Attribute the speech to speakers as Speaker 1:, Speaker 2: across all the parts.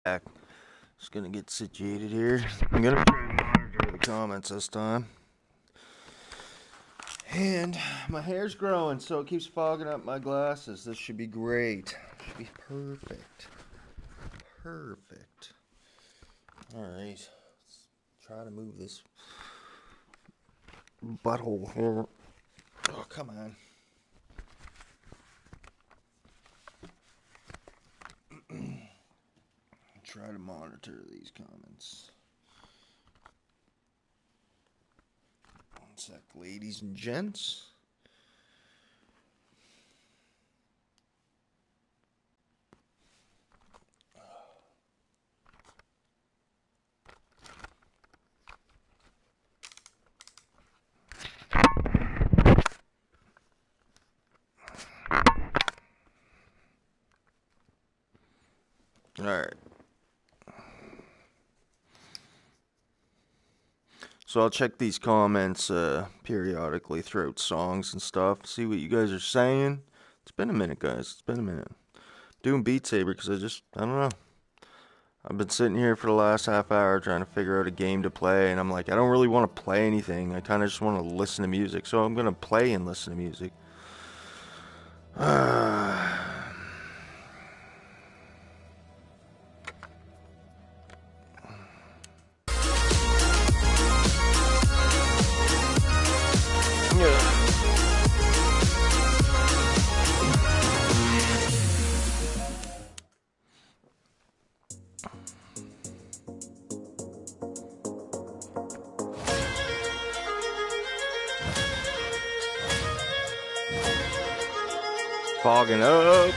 Speaker 1: Just gonna get situated here. I'm gonna try and monitor the comments this time. And my hair's growing, so it keeps fogging up my glasses. This should be great. Should be perfect. Perfect. Alright. Let's try to move this butthole here. Oh, come on. Try to monitor these comments. One sec, ladies and gents. Alright. So I'll check these comments periodically throughout songs and stuff. See what you guys are saying. It's been a minute, guys. It's been a minute. Doing Beat Saber because I don't know. I've been sitting here for the last half hour trying to figure out a game to play, and I'm like, I don't really want to play anything. I kind of just want to listen to music. So I'm going to play and listen to music. Fogging up.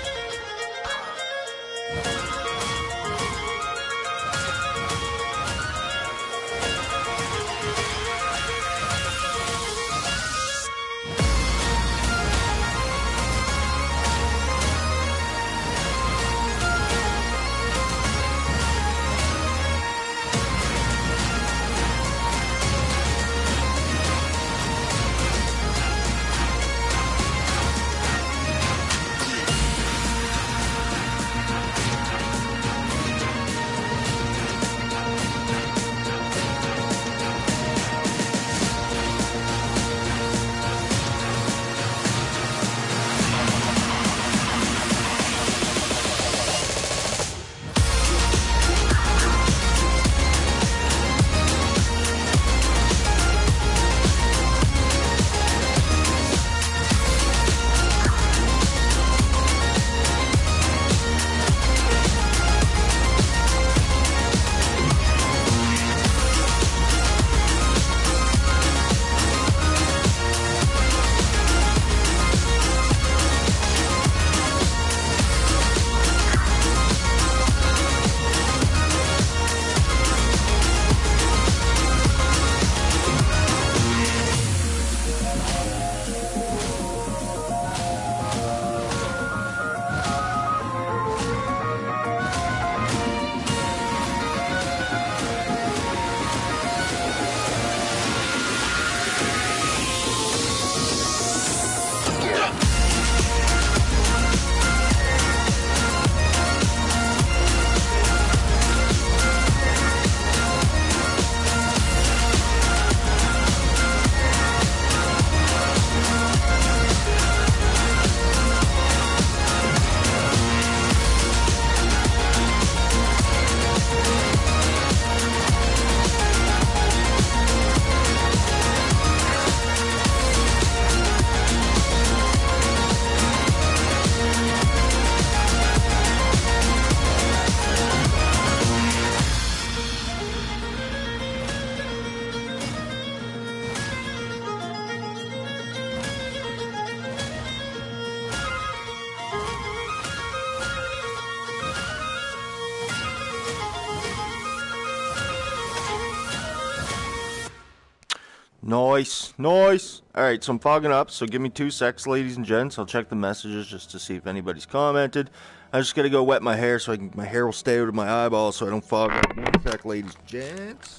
Speaker 1: Nice, nice. Alright, so I'm fogging up, so give me 2 secs, ladies and gents. I'll check the messages just to see if anybody's commented. I just gotta go wet my hair so my hair will stay out of my eyeballs so I don't fog up. 1 sec, ladies and gents.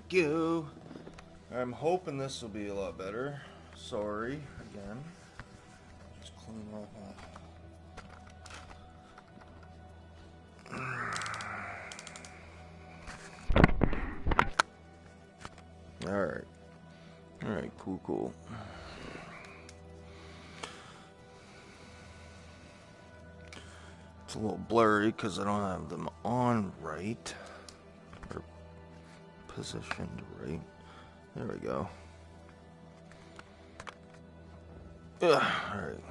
Speaker 1: go. I'm hoping this will be a lot better. Sorry, again. Just clean that up. Alright. Alright, cool. It's a little blurry because I don't have them on right. Or positioned right. There we go. Alright.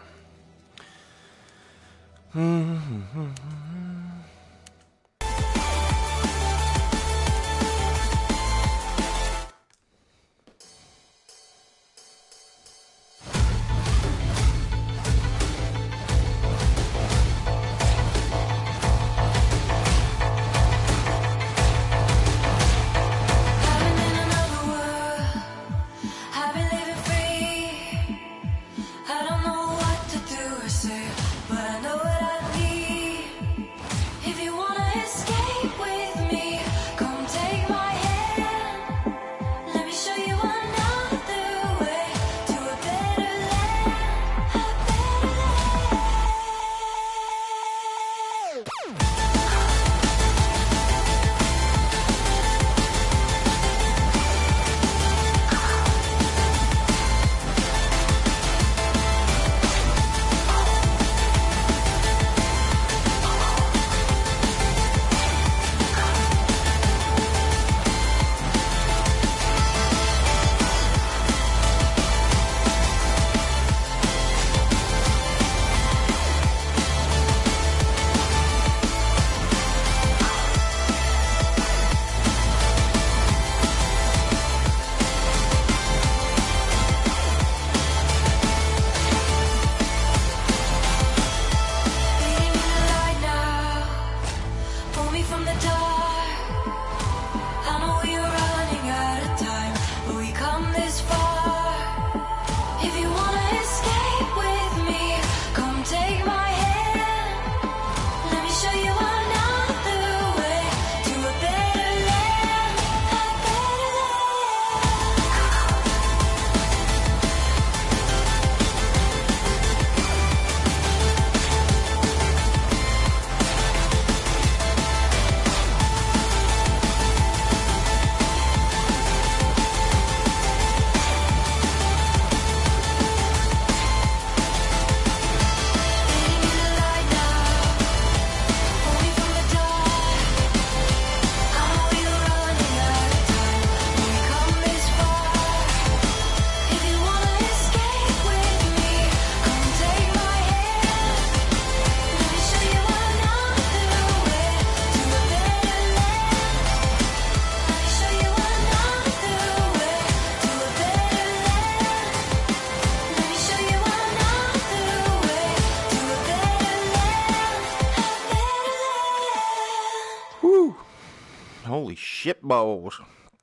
Speaker 1: Holy shit balls.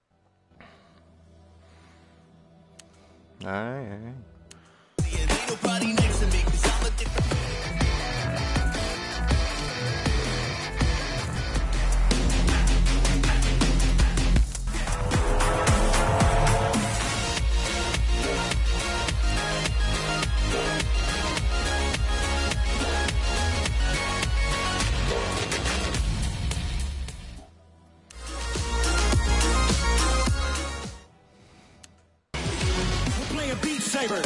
Speaker 1: Alright.
Speaker 2: SABER.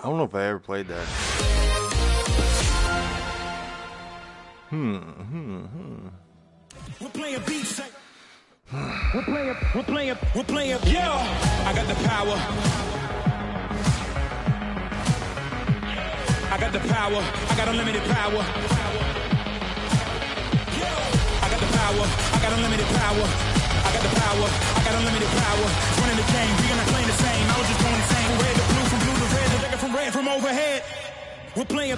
Speaker 1: I don't know if I ever played that.
Speaker 2: We're playing beats. We're playing. Yeah, I got the power. I got the power. I got unlimited power. I got the power. I got unlimited power. I got the power. I got unlimited power. Running the game. We are not playing the same. I was just going insane. From red to blue, from blue to red, the nigga from red from overhead. We're playing.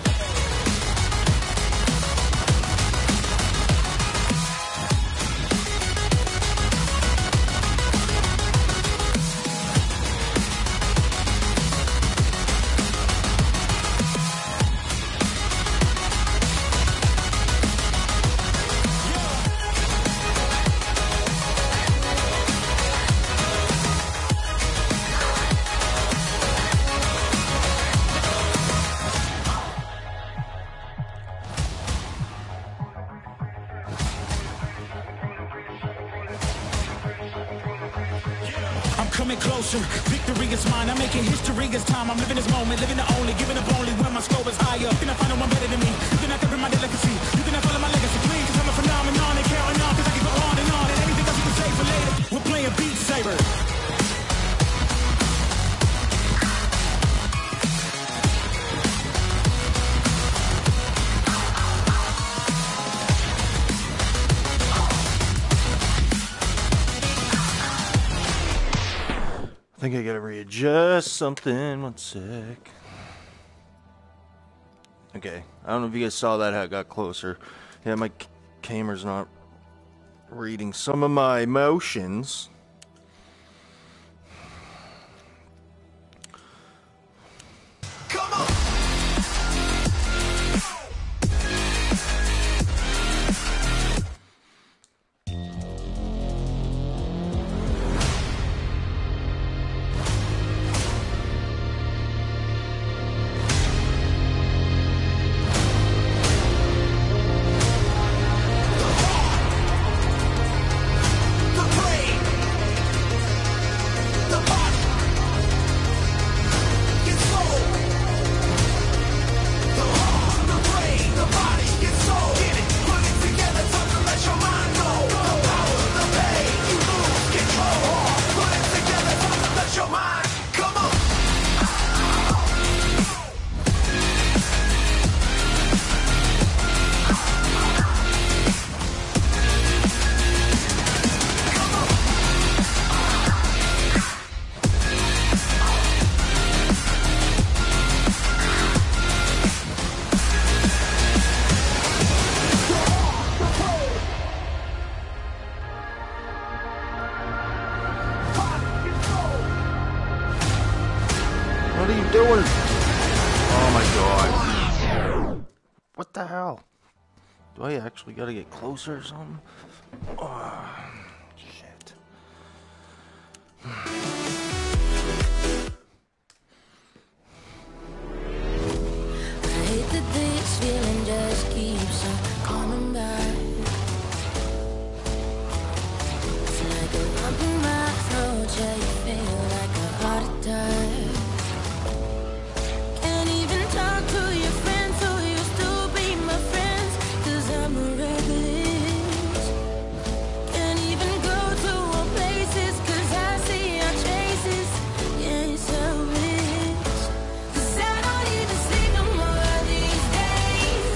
Speaker 2: Coming closer, victory is mine. I'm making history. It's time. I'm living this moment, living the only, giving up only when my score is higher. You cannot find no one better than me. You cannot copy my delicacy. You cannot follow my legacy, please. Cause I'm a phenomenon and carrying on. Cause I can go on and anything else you can say for later. We're playing Beat Saber.
Speaker 1: I think I gotta readjust something. One sec. Okay, I don't know if you guys saw that, how it got closer. Yeah, my camera's not reading some of my motions.
Speaker 2: Come on!
Speaker 1: What are you doing? Oh my god. What the hell? Do I actually gotta get closer or something? Oh, shit.
Speaker 3: I hate that this feeling just keeps on coming back. It's like a lump in my throat, yeah, you feel like a heart attack. Can't even talk to your friends who used to be my friends, 'cause I'm a reckless. Can't even go to all places, 'cause I see our traces. Yeah, it's so rich. 'Cause I don't even sleep no more these days.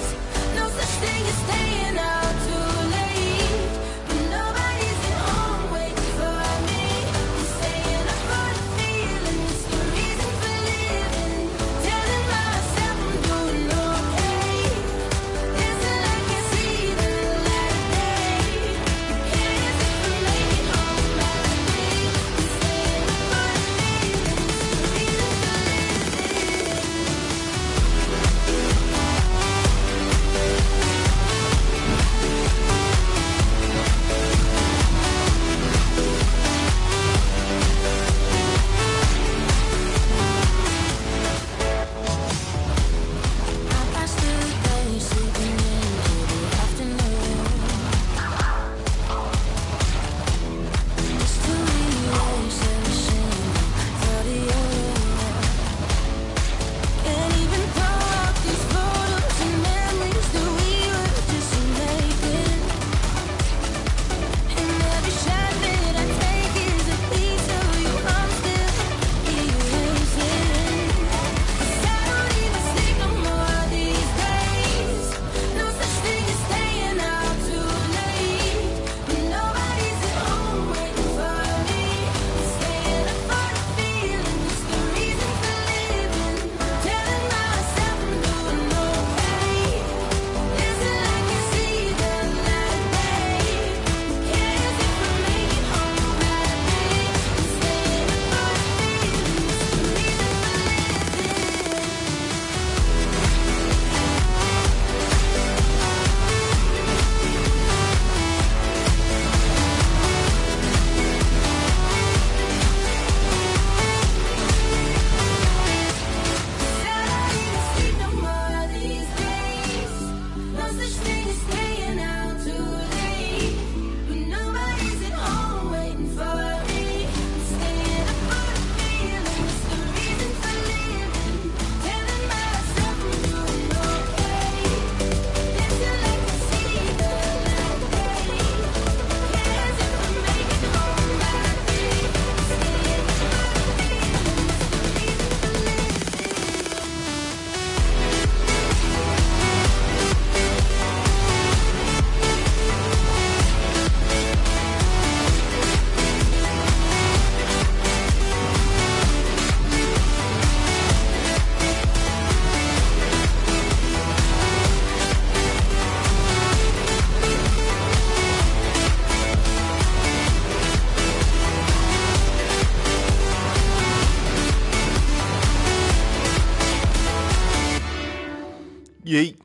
Speaker 1: Yeet.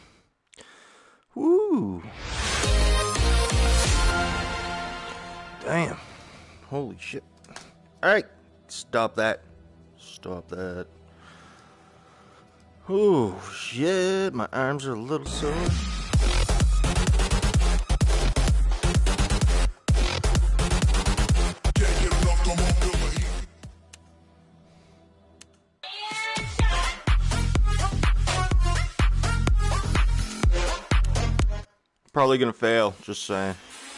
Speaker 1: Woo. Damn. Holy shit. Alright. Stop that. Stop that. Oh, shit. My arms are a little sore. Probably gonna fail, just saying.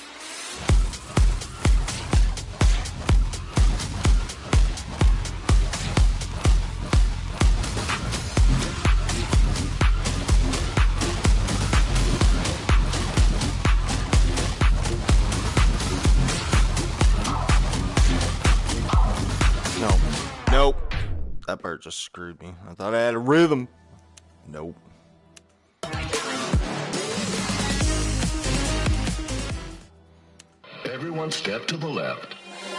Speaker 1: Nope. That bird just screwed me. I thought I had a rhythm. Nope.
Speaker 4: Everyone step to the left.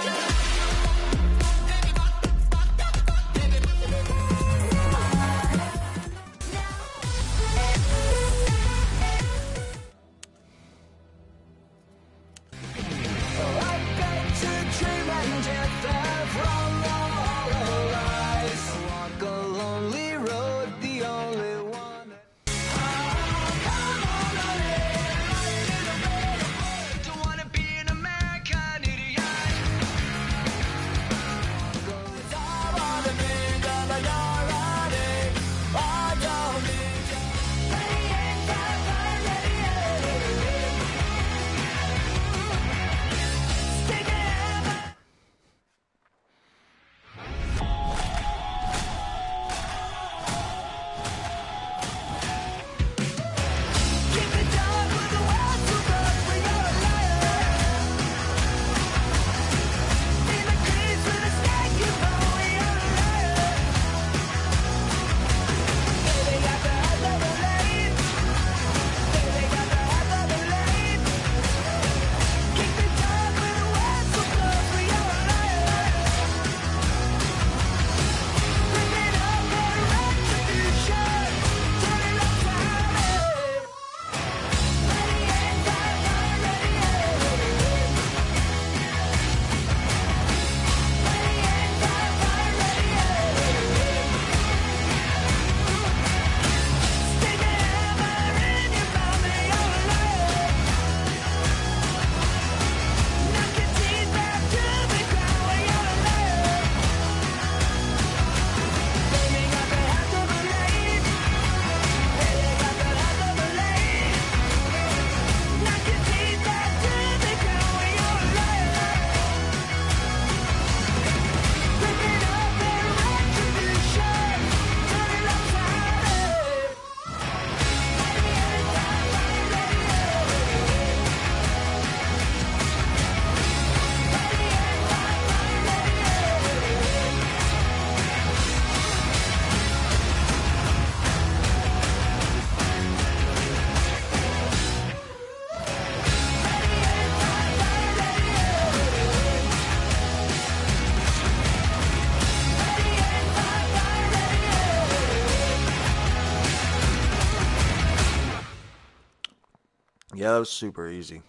Speaker 1: Yeah, that was super easy.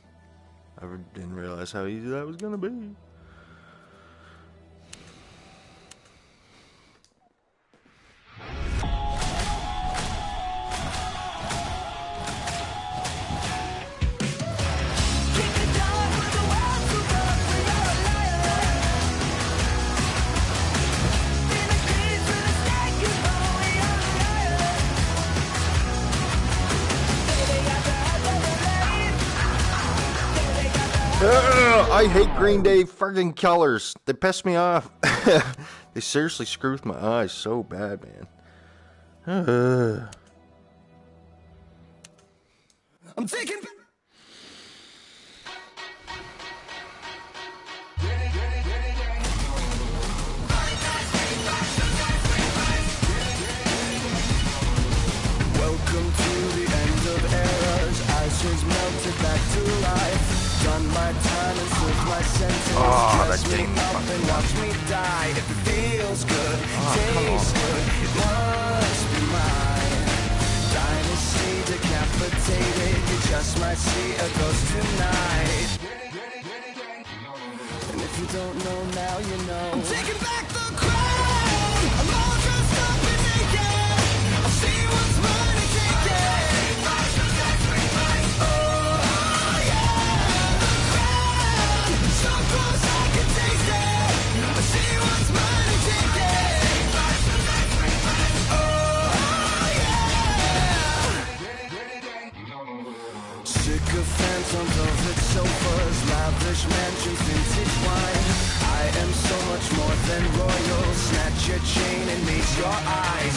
Speaker 1: I didn't realize how easy that was gonna be. I hate Green Day friggin' colors. They piss me off. They seriously screw with my eyes so bad, man.
Speaker 2: I'm taking.
Speaker 5: Welcome to the end of eras. Ashes melted back to life. Done my time and served my sentence. Dress me up and watch me die. If it feels good, tastes good, it must be mine. Dynasty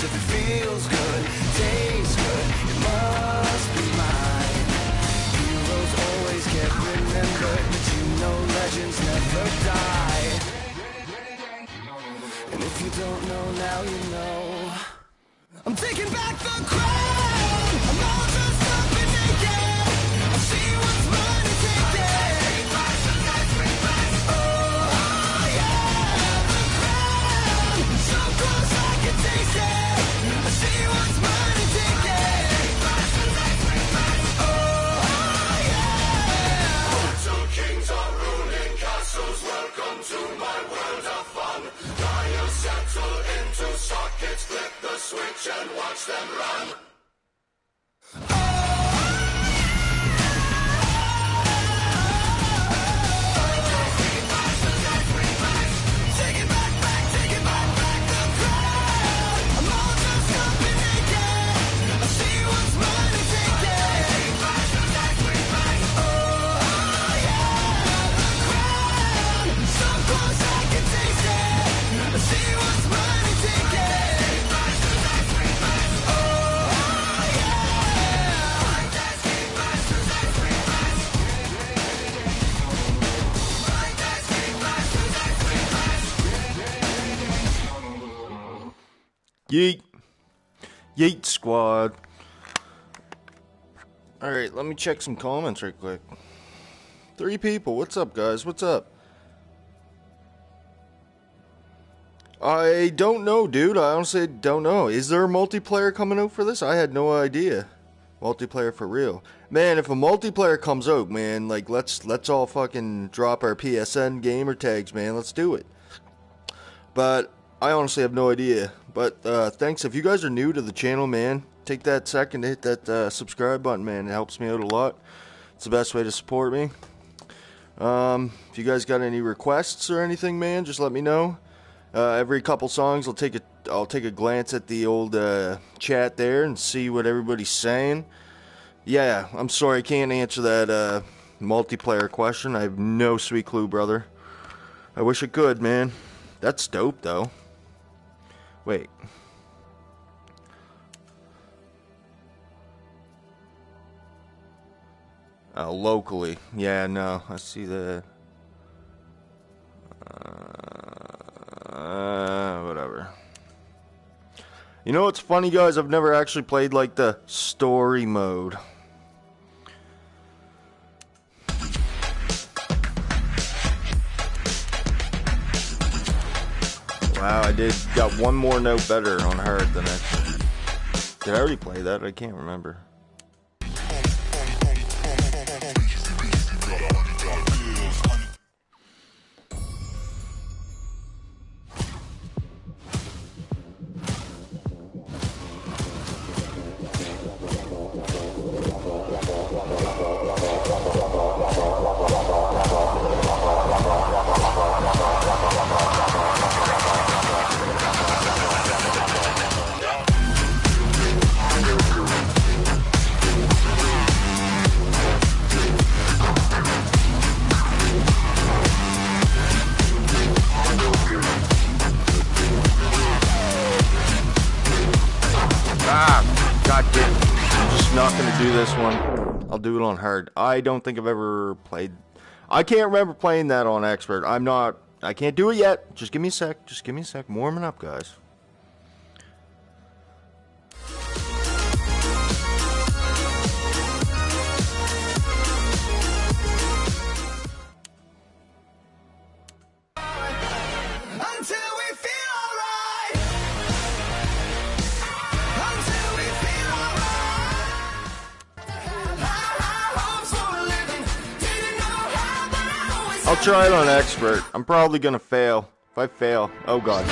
Speaker 5: if it feels good, tastes good, it must be mine. Heroes always get remembered, but you know legends never die. And if you don't know, now you know. I'm taking back the crown. I'm all dressed up and naked. I see what's mine and take it. Oh yeah, the crown. So close I can taste it. I see what's mine and take it. Oh yeah. Two kings are ruling castles. Welcome to my world of fun. Dials settle into sockets. Flip the switch and watch them run. Take it back, the crown. I'm all dressed up and naked. I see what's mine and take it. Oh yeah, the crown. So close I can taste it. I see what's mine and take it.
Speaker 1: Yeet. Yeet squad. Alright, let me check some comments right quick. 3 people. What's up, guys? What's up? I don't know, dude. I honestly don't know. Is there a multiplayer coming out for this? I had no idea. Multiplayer for real. Man, if a multiplayer comes out, man, like, let's all fucking drop our PSN gamer tags, man. Let's do it. But I honestly have no idea. But thanks. If you guys are new to the channel, man, take that second to hit that subscribe button, man. It helps me out a lot. It's the best way to support me. If you guys got any requests or anything, man, just let me know. Every couple songs, I'll take a glance at the old chat there and see what everybody's saying. Yeah, I'm sorry I can't answer that multiplayer question. I have no sweet clue, brother. I wish I could, man. That's dope, though. Wait. Locally. Yeah, no, I see that. Whatever. You know what's funny, guys? I've never actually played, like, the story mode. Wow, I got one more note better on hard than I did. I already play that? I can't remember. God damn. I'm just not going to do this one. I'll do it on hard. I don't think I've ever played. I can't remember playing that on expert. I can't do it yet. Just give me a sec. Just give me a sec. I'm warming up, guys. I'll try it on expert. I'm probably gonna fail. If I fail, oh god.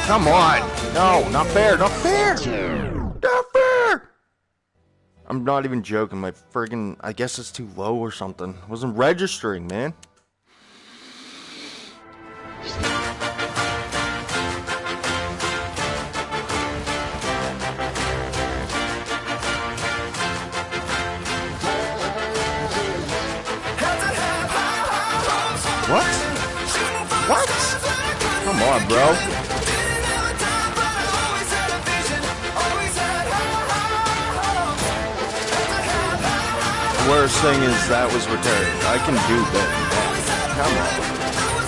Speaker 1: Come on. No, not fair. Not fair. Not fair. I'm not even joking. My friggin', I guess it's too low or something. Wasn't registering, man. What? What? Come on, bro. The worst thing is that was retarded. I can do better than that. Come on.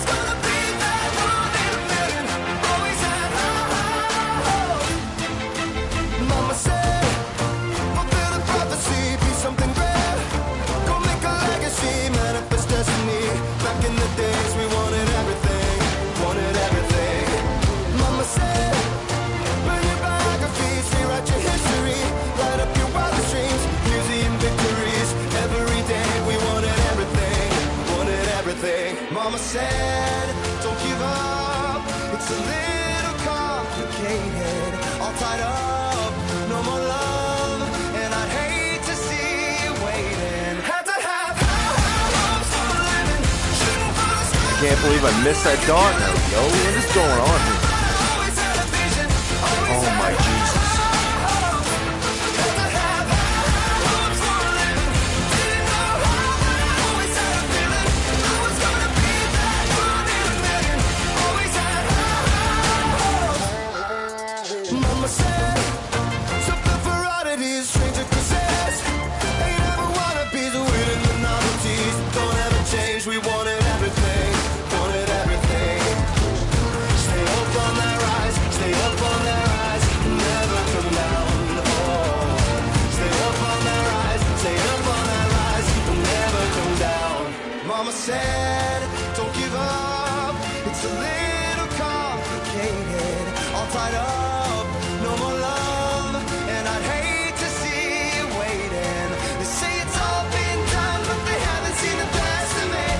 Speaker 5: Mama said, fulfill the prophecy, be something great. Go make a legacy, manifest destiny. Back in the days we wanted everything, wanted everything. Mama said, burn your biographies, rewrite your history, light up your wildest dreams, museum victories. Every day we wanted everything, wanted everything. Mama said, don't give up, it's a little complicated, all tied up, no more love, and I'd hate to see you waiting. Had to have high hopes for a living, shooting for the stars.
Speaker 1: I can't believe I missed that dart note, yo. What is going on here?
Speaker 5: Always had a vision, always
Speaker 1: Oh my Jesus.
Speaker 5: had to have high hopes for a living. Didn't know how, but I always had a feeling I was gonna be that one in a million. Always had high hopes. Mama said, something for oddities, stranger kisses. Ain't ever wannabes, winning the novelties. Don't ever change, we wanted everything, wanted everything. Stay up on that rise, stay up on that rise, never come down. Oh, stay up on that rise, stay up on that rise, never come down. Mama said, don't give up, it's a little complicated, all tied up, no more love, and I'd hate to see you waiting. They say it's all been done, but they haven't seen the best of me.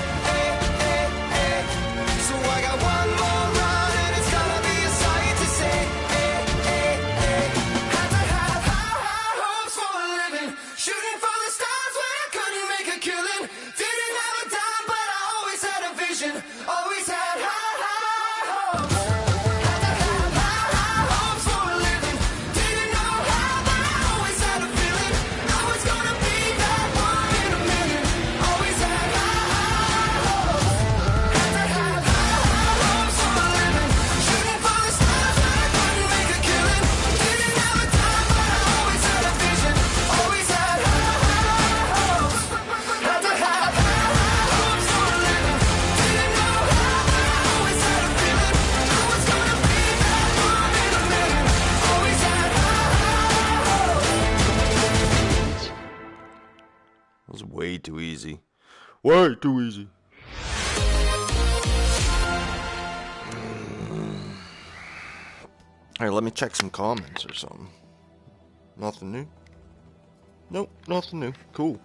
Speaker 5: So I got one more run, and it's gonna be a sight to see. Had to have high hopes for a living, shooting for the stars when I couldn't make a killing. Didn't have a dime, but I always had a vision, always had high hopes. Had to have high hopes for a living. Didn't know how, but I always had a feeling I was gonna be that one in a million. Always had high hopes. Had to have high hopes for a living, shooting for the stars when I couldn't make a killing. Didn't have a dime, but I always had a vision, always had high hopes. Had to have high hopes for a living. Didn't know how, but I always had a feeling I was gonna be that one in a million. Always had high hopes.
Speaker 1: That was way too easy. Way too easy. Alright, let me check some comments or something. Nothing new? Nope, nothing new. Cool.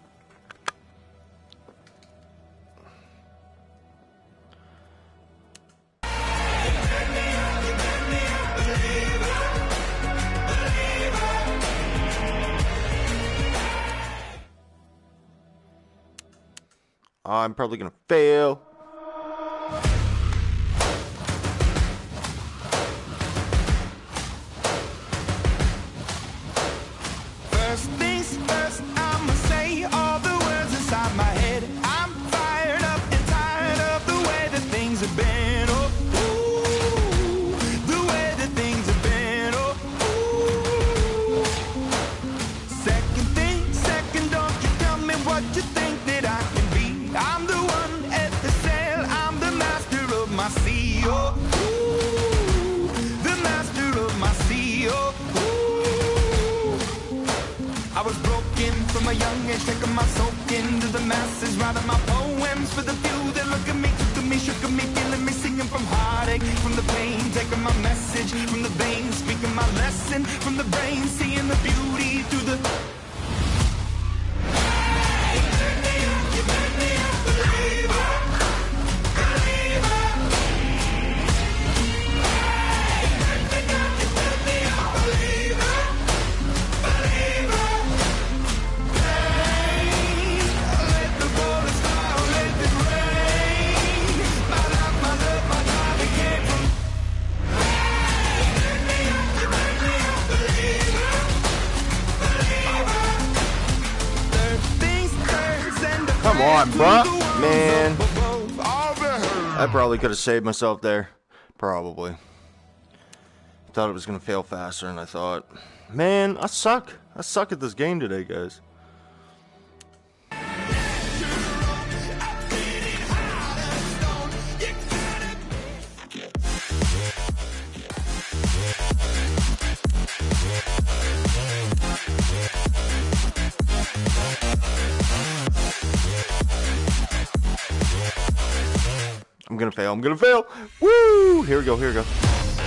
Speaker 1: I'm probably gonna fail.
Speaker 2: First things first, I'ma say all the words inside my head. I'm fired up and tired of the way that things have been. Oh, ooh, the way that things have been. Oh, ooh. Second thing, second, don't you tell me what you think that I can be. I'm the one at the sail, I'm the master of my sea. Oh, ooh, the master of my sea. Oh, ooh. I was broken from a young age, taking my soak into the masses, writing my poems for the few that look at me, took at me, shook at me, feeling me, singing from heartache, from the pain, taking my message from the veins, speaking my lesson from the brain, seeing the beauty through the.
Speaker 1: Come on, bruh. Man. I probably could have saved myself there. Probably. Thought it was going to fail faster than I thought. Man, I suck. I suck at this game today, guys. I'm gonna fail. I'm gonna fail. Woo! Here we go. Here we go.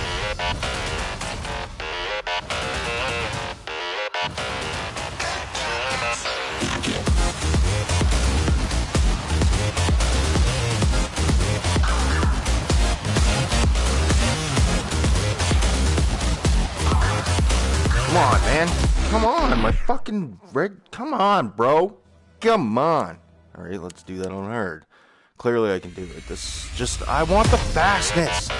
Speaker 1: Come on, man. Come on. My fucking red. Come on, bro. Come on. All right, let's do that on hard. Clearly I can do it. This just, I want the fastness.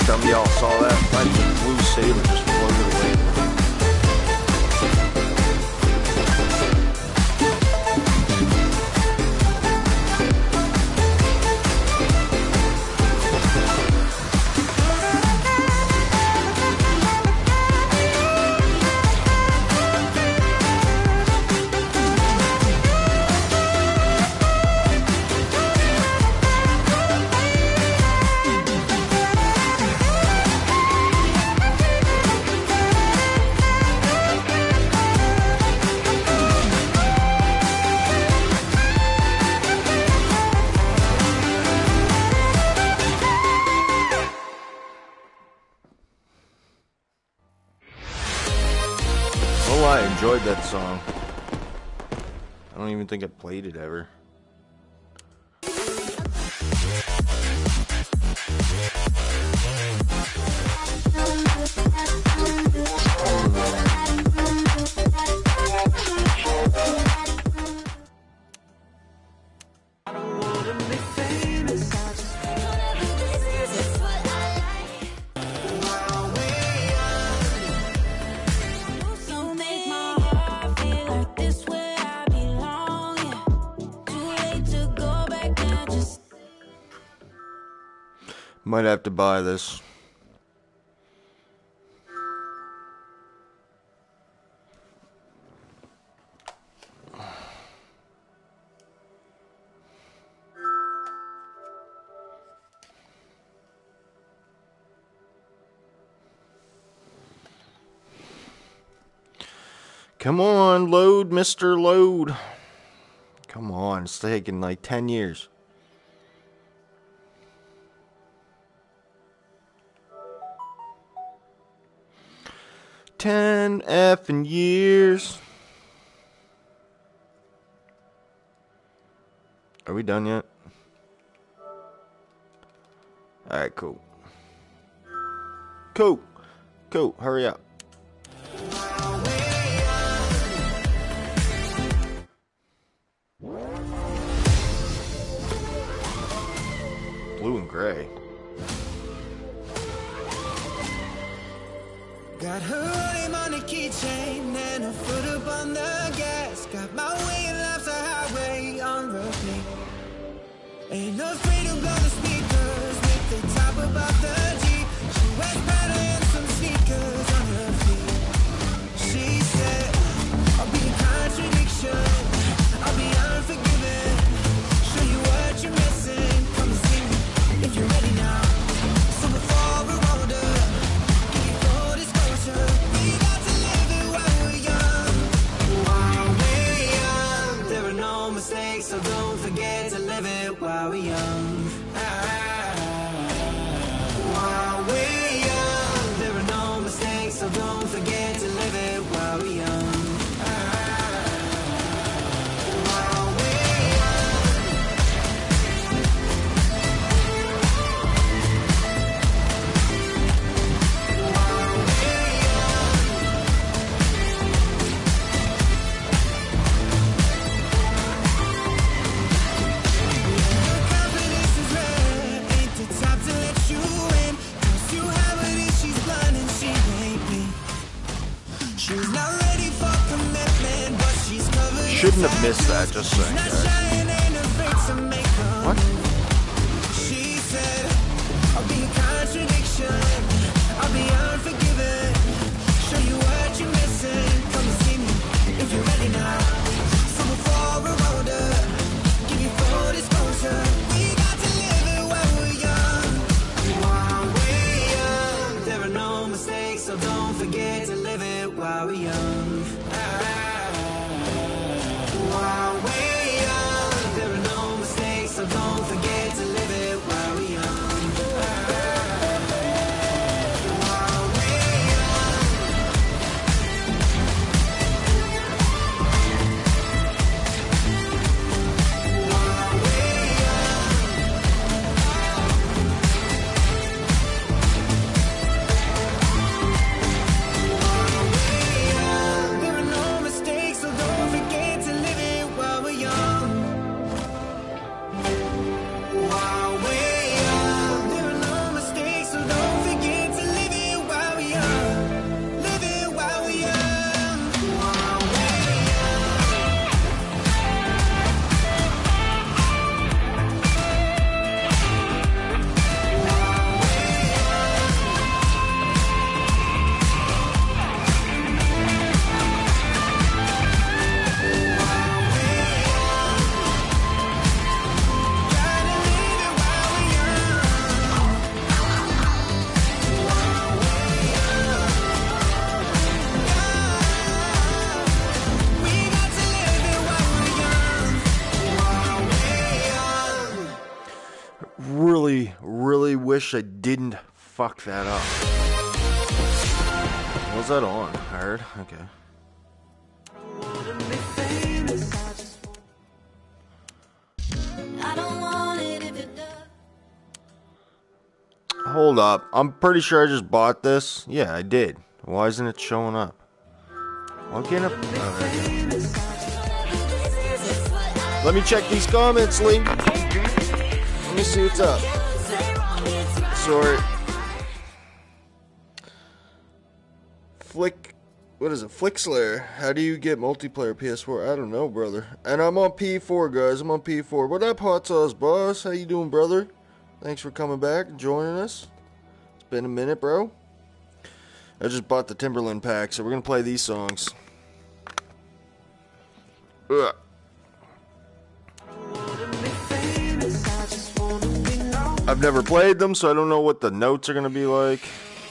Speaker 1: time y'all saw that, I just blue saber just floated away. Oh, I enjoyed that song. I don't even think I played it ever. Might have to buy this. Come on, load, Mr. Load. Come on, it's taking like 10 years. 10 effing years. Are we done yet? Alright, cool. Cool, hurry up. Blue and gray.
Speaker 2: Got her name on the keychain and her foot up on the gas. Got my way and life's a highway on repeat. Ain't no freedom on the speakers with the top above the Jeep. She wears Prada and some sneakers on her feet. She said, I'll be a contradiction, I'll be unforgiving. Show you what you're missing. Come and see me if you're ready now. So before we're older, give you full disclosure. We got to live it while we're young. While we're young, there are no mistakes, so don't forget to live it while we're young. While we're young, there are no mistakes, so don't forget to live it while we're young. While we're young. While we're young. Confidence is rare, ain't the type to let you in. Cause you have it and she's blind and she ain't me. She's not ready for commitment, but she's covered in
Speaker 1: Shouldn't have missed that,
Speaker 2: tattoos.
Speaker 1: just saying,
Speaker 2: She's not
Speaker 1: guys.
Speaker 2: shy and ain't afraid to make them.
Speaker 1: What?
Speaker 2: She said, I'll be a contradiction, I'll be unforgiving. Show you what you're missing. Come and see me if you're ready now. So before we're older, give you full disclosure. We got to live it while we're young. While we're young, there are no mistakes, so don't forget to live it while we're young. While we're young, there are no mistakes, so don't forget to live it while we're young. While we're young. While we're young. While we're young.
Speaker 1: wish I didn't fuck that up. Was that on? I heard. Okay.
Speaker 3: I don't want it if it does.
Speaker 1: Hold up. I'm pretty sure I just bought this. Yeah, I did. Why isn't it showing up? I'll get up. Oh, there we go. Let me check these comments, Lee. Let me see what's up. Sorry. What is it? Flickslayer. How do you get multiplayer PS4? I don't know, brother. And I'm on P4, guys. I'm on P4. What up, Hot Sauce Boss? How you doing, brother? Thanks for coming back and joining us. It's been a minute, bro. I just bought the Timberland pack, so we're gonna play these songs. Ugh. I've never played them, so I don't know what the notes are gonna be like.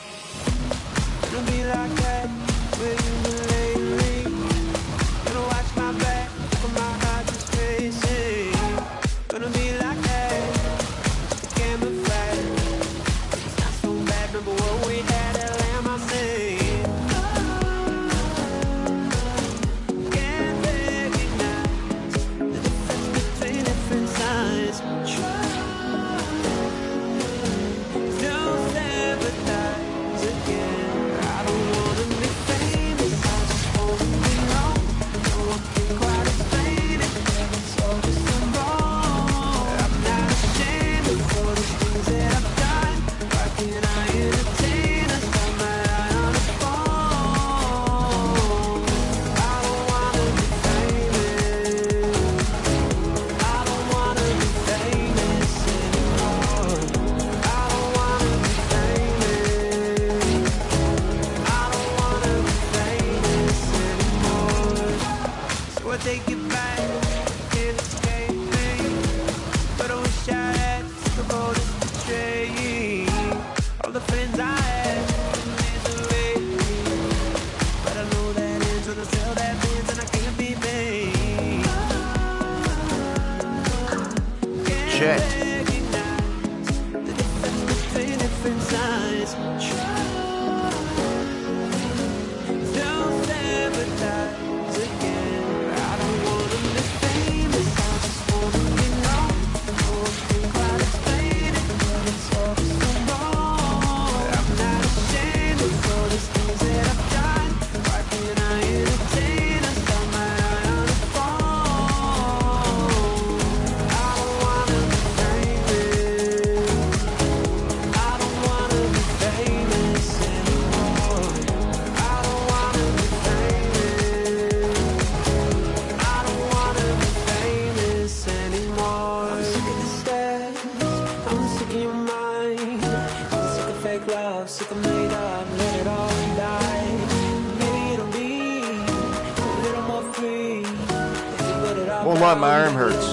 Speaker 1: Won't lie, my arm hurts.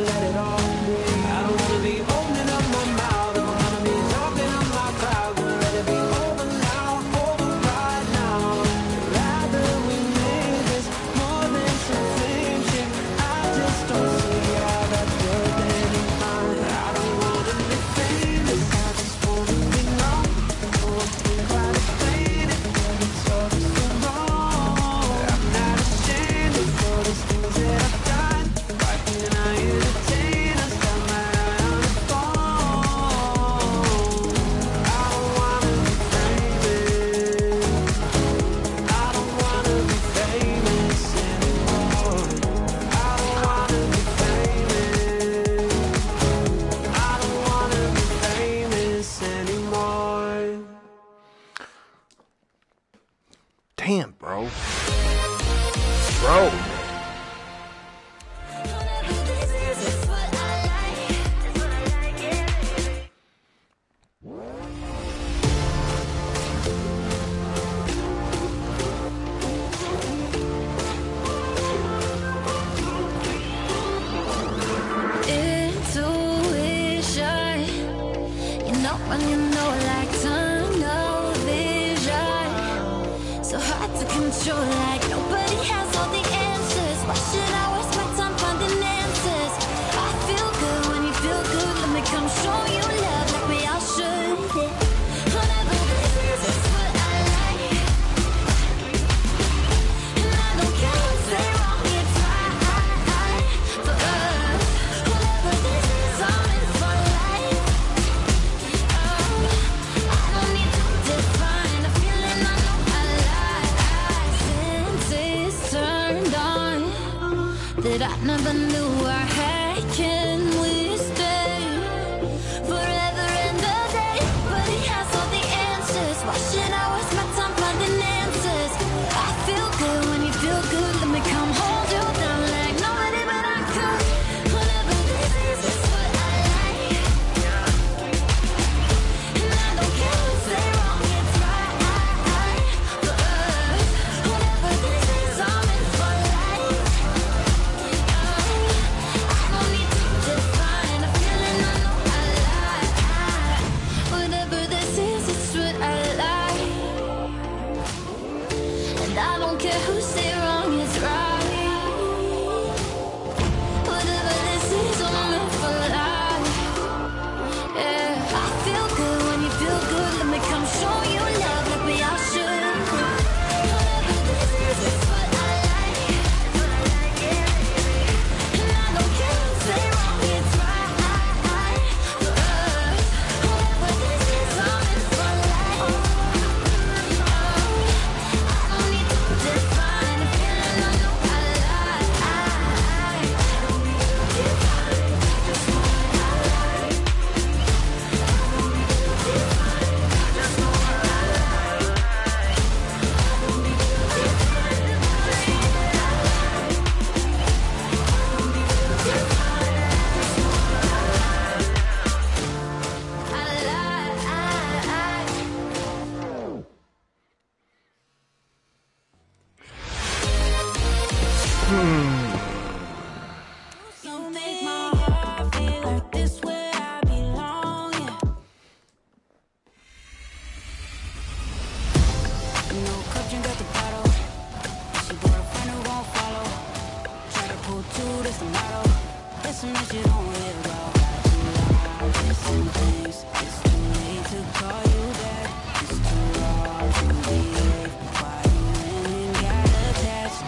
Speaker 1: Damn, bro. Bro.
Speaker 3: When you know like tunnel vision, so hard to control, like nobody has all the answers. Why should I waste my time finding answers? I feel good when you feel good. Let me come show you love like we all should. that I never knew I had. Can we stay forever and a day? But he has all the answers. Why should I waste my time finding answers? I feel good when you feel good. Let me come hold you down like nobody but I could. Whatever this is what I like. And I don't care who say wrong, it's right. Whatever this is, I'm in for life. I don't need to define a feeling, I know I like. Whatever this is, it's what I like. And I don't care who say wrong, it's right. Whatever this is, I'm in for life. Yeah, I feel good when you feel good. Let me come show you love like we all should. Whatever this is, it's what I like. And I don't care who say wrong, it's right. Whatever this is, I'm in for life. I don't need to define a feeling, I know I like. You make my heart feel like this where I belong, yeah. No cup, drink out the bottle. She brought a friend who won't follow. Try to pull two, that's the motto. There's some that you don't hear about. Got too loud, missing things. It's too late to call you back. It's too hard to behave. Why you went and got attached?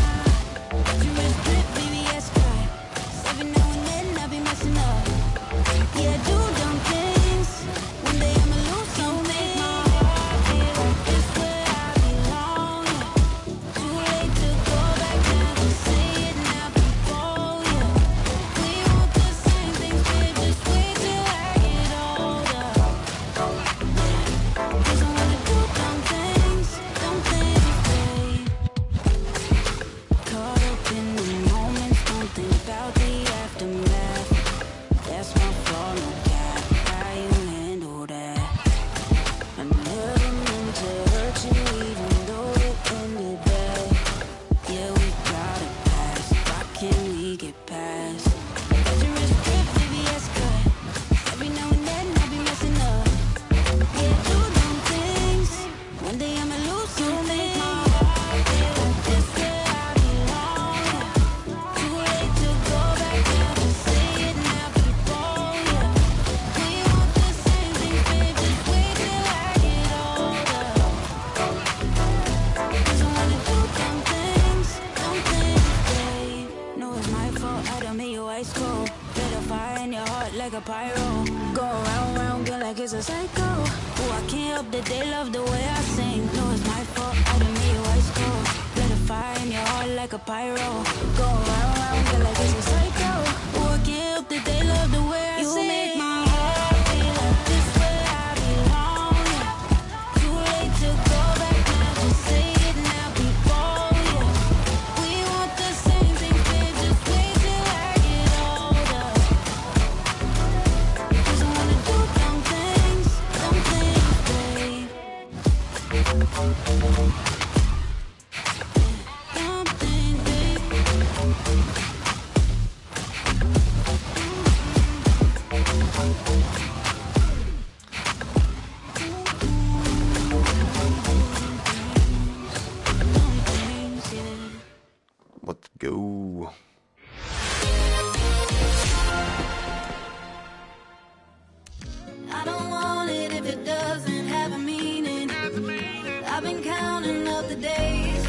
Speaker 3: You risk it, baby, yes, right. Every now and then I be messing up. Yeah, I do dumb things. One day I'ma lose something. My heart feel like this where I belong. Too late to go back now. Just say it now before, yeah. We want the same things, babe. Just wait till I get older. 'Cause I wanna do dumb things, babe. Caught up in the moments, don't think about the aftermath. That's my fault, no cap. How you handle that? I never meant to hurt you, even though it ended bad. Yeah, we got a past. Why can't we get past? Dangerous trip, baby, that's good. Every now and then I be messing up. Yeah, do dumb things. One day I'ma lose something. My heart feel like this where I belong. Too late to go back now. Just say it now before, yeah. We want the same things, babe. Just wait till I get older. 'Cause I wanna do dumb things, babe. No, it's my fault. I done made you ice cold. Lit a fire in your heart like a pyro. Go round, round, girl, like it's a psycho. Oh, I can't help that they love the way I sing. No, it's my fault. I done made you ice cold. Lit a fire in your heart like a pyro. Go round, round, girl, like it's a psycho. Oh, I can't help that they love the way I sing. You make my heart feel like this where I belong. Too late to go back now. Just say it now before, yeah. We want the same things, babe. Just wait till I get older. 'Cause I wanna do dumb things, babe. Dumb things, babe. Dumb things, yeah.
Speaker 1: Let's go.
Speaker 3: I don't want it if it doesn't have a meaning. I've been counting up the days.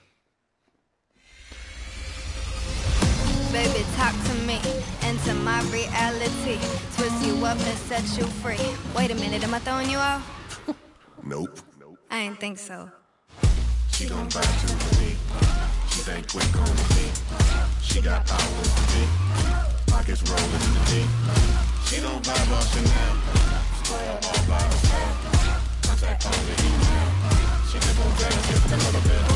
Speaker 6: Baby, talk to me, enter my reality. Twist you up and set you free. Wait a minute, am I throwing you off?
Speaker 5: Nope.
Speaker 6: I ain't think so.
Speaker 5: She gon' ride to the beat. She's ain't quick on the beat. She got power with the beat. Pockets rolling in the deep. She don't vibe off Chanel. Spoil all by herself. Contact on the email. She just won't dance just a little bit.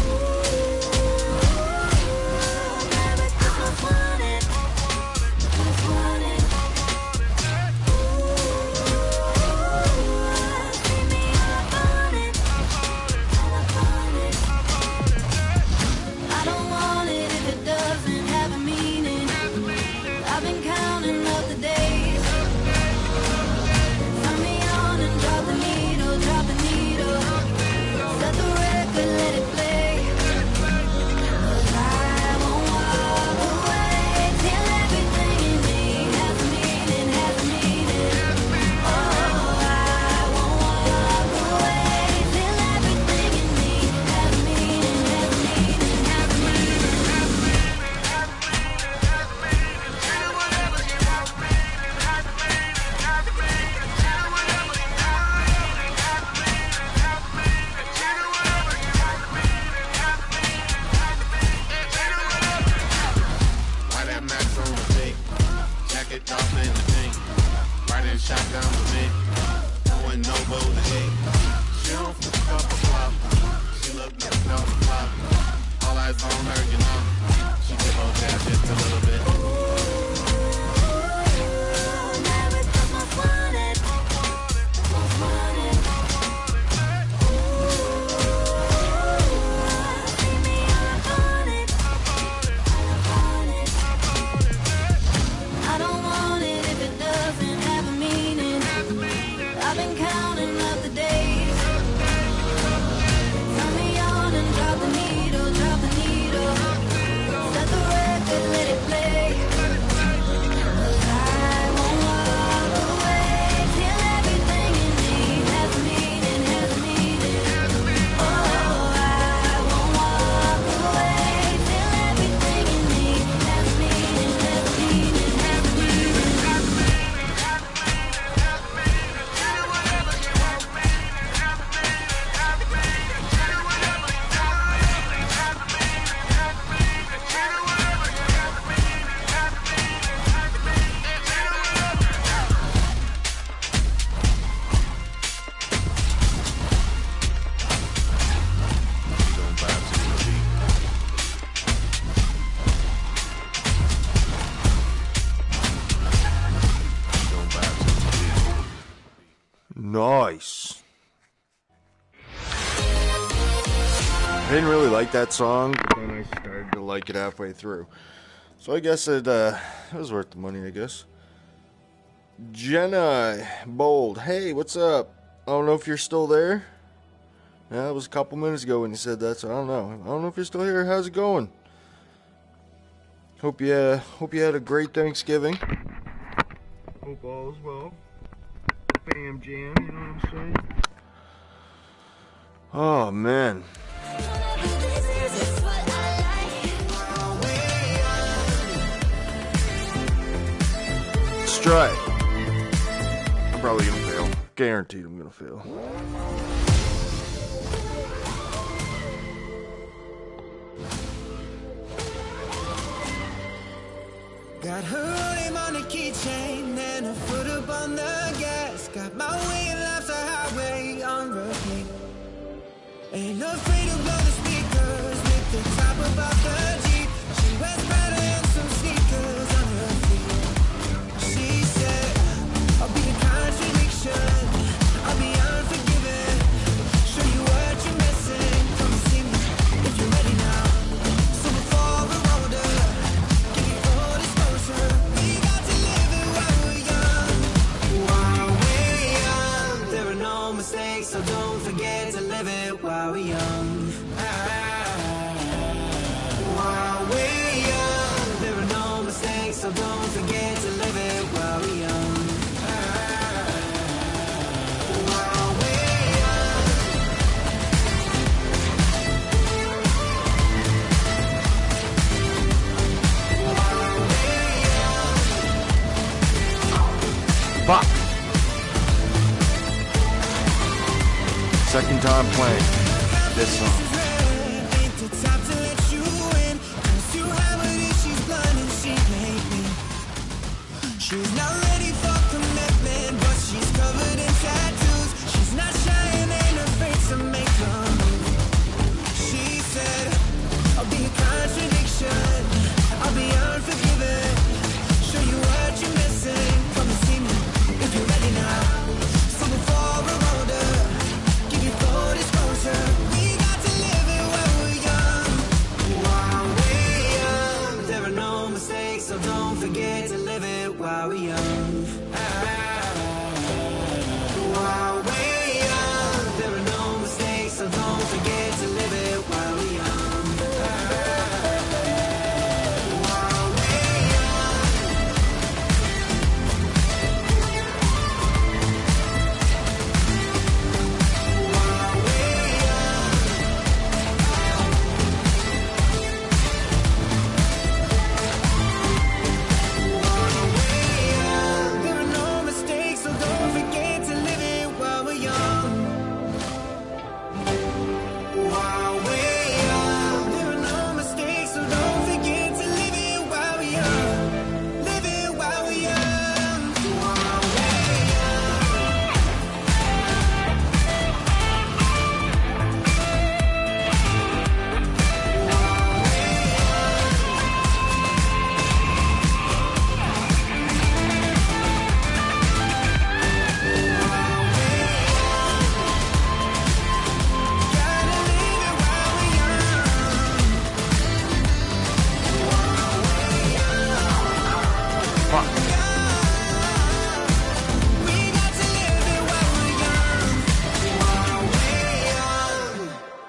Speaker 1: Nice. I didn't really like that song, but then I started to like it halfway through. So I guess it was worth the money, I guess. Jenna Bold, hey, what's up? I don't know if you're still there. Yeah, it was a couple minutes ago when you said that, so I don't know. I don't know if you're still here. How's it going? Hope you had a great Thanksgiving. Hope all is well. Fam jam, you know what I'm saying? Oh man. Let's try it. I'm probably gonna fail. Guaranteed I'm gonna fail.
Speaker 7: Got her name on the keychain and her foot up on the gas. Got my way and life's a highway on repeat. Ain't afraid to blow the speakers with the top above the Jeep. She wears Prada and some sneakers on her feet. She said, I'll be a contradiction, I'll be unforgiving. Show you what you're missing. Come and see me if you're ready now. So before we're older, give me full disclosure. We got to live it while we're young. While we're young, there are no mistakes, so don't forget to live it while we're young. While we're young, there are no mistakes, so don't forget to live it while we're young. While we're young. While we're young.
Speaker 1: Fuck. Second time playing this song.
Speaker 7: Ain't the time to let you in.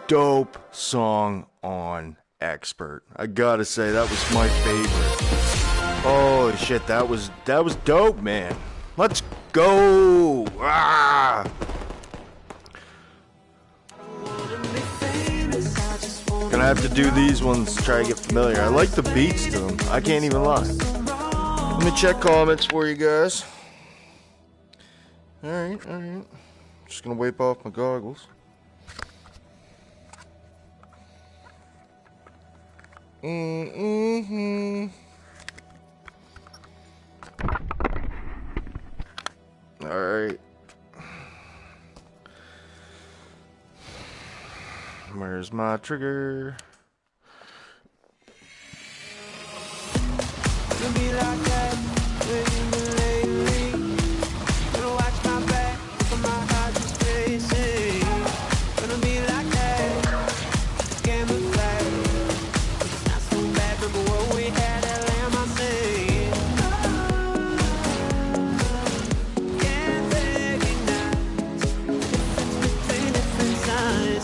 Speaker 1: dope song on Expert. I gotta say, that was my favorite. Holy shit, that was dope, man. Let's go! Ah! Gonna have to do these ones to try to get familiar. I like the beats to them. I can't even lie. Let me check comments for you guys. Alright. Just gonna wipe off my goggles. Alright. Where's my trigger?
Speaker 7: Gonna be like that when you've been lately. Gonna watch my back for my heart just racing. Gonna be like that, camouflage. It's not so bad, remember what we had at Lamb, I say. Can't recognize the difference between different signs.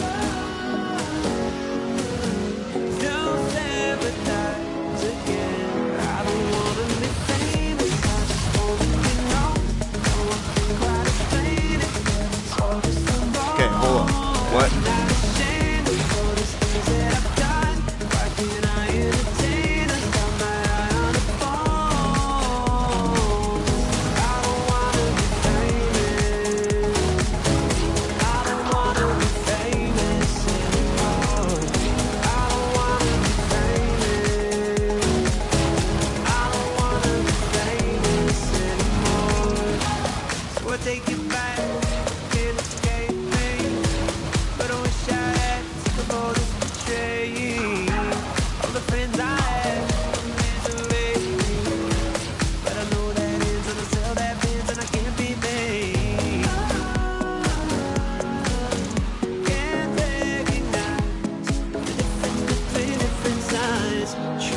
Speaker 7: Don't sabotage again. I don't wanna be famous, I just wanna be known. No one can quite explain it, it's all just a wrong.
Speaker 1: Okay, hold on. What?
Speaker 7: I'm not ashamed of all these things that I've done. Why can't I entertain us? Got my eye on the phone. I don't wanna be famous. I don't wanna be famous anymore. I don't wanna be famous. I don't wanna be famous anymore. So I take it back, can't escape me. But I wish I had to all this betraying. All the friends I had, misery. But I know that ends when I sell that Benz and I can't be made. Can't recognize the difference between different signs.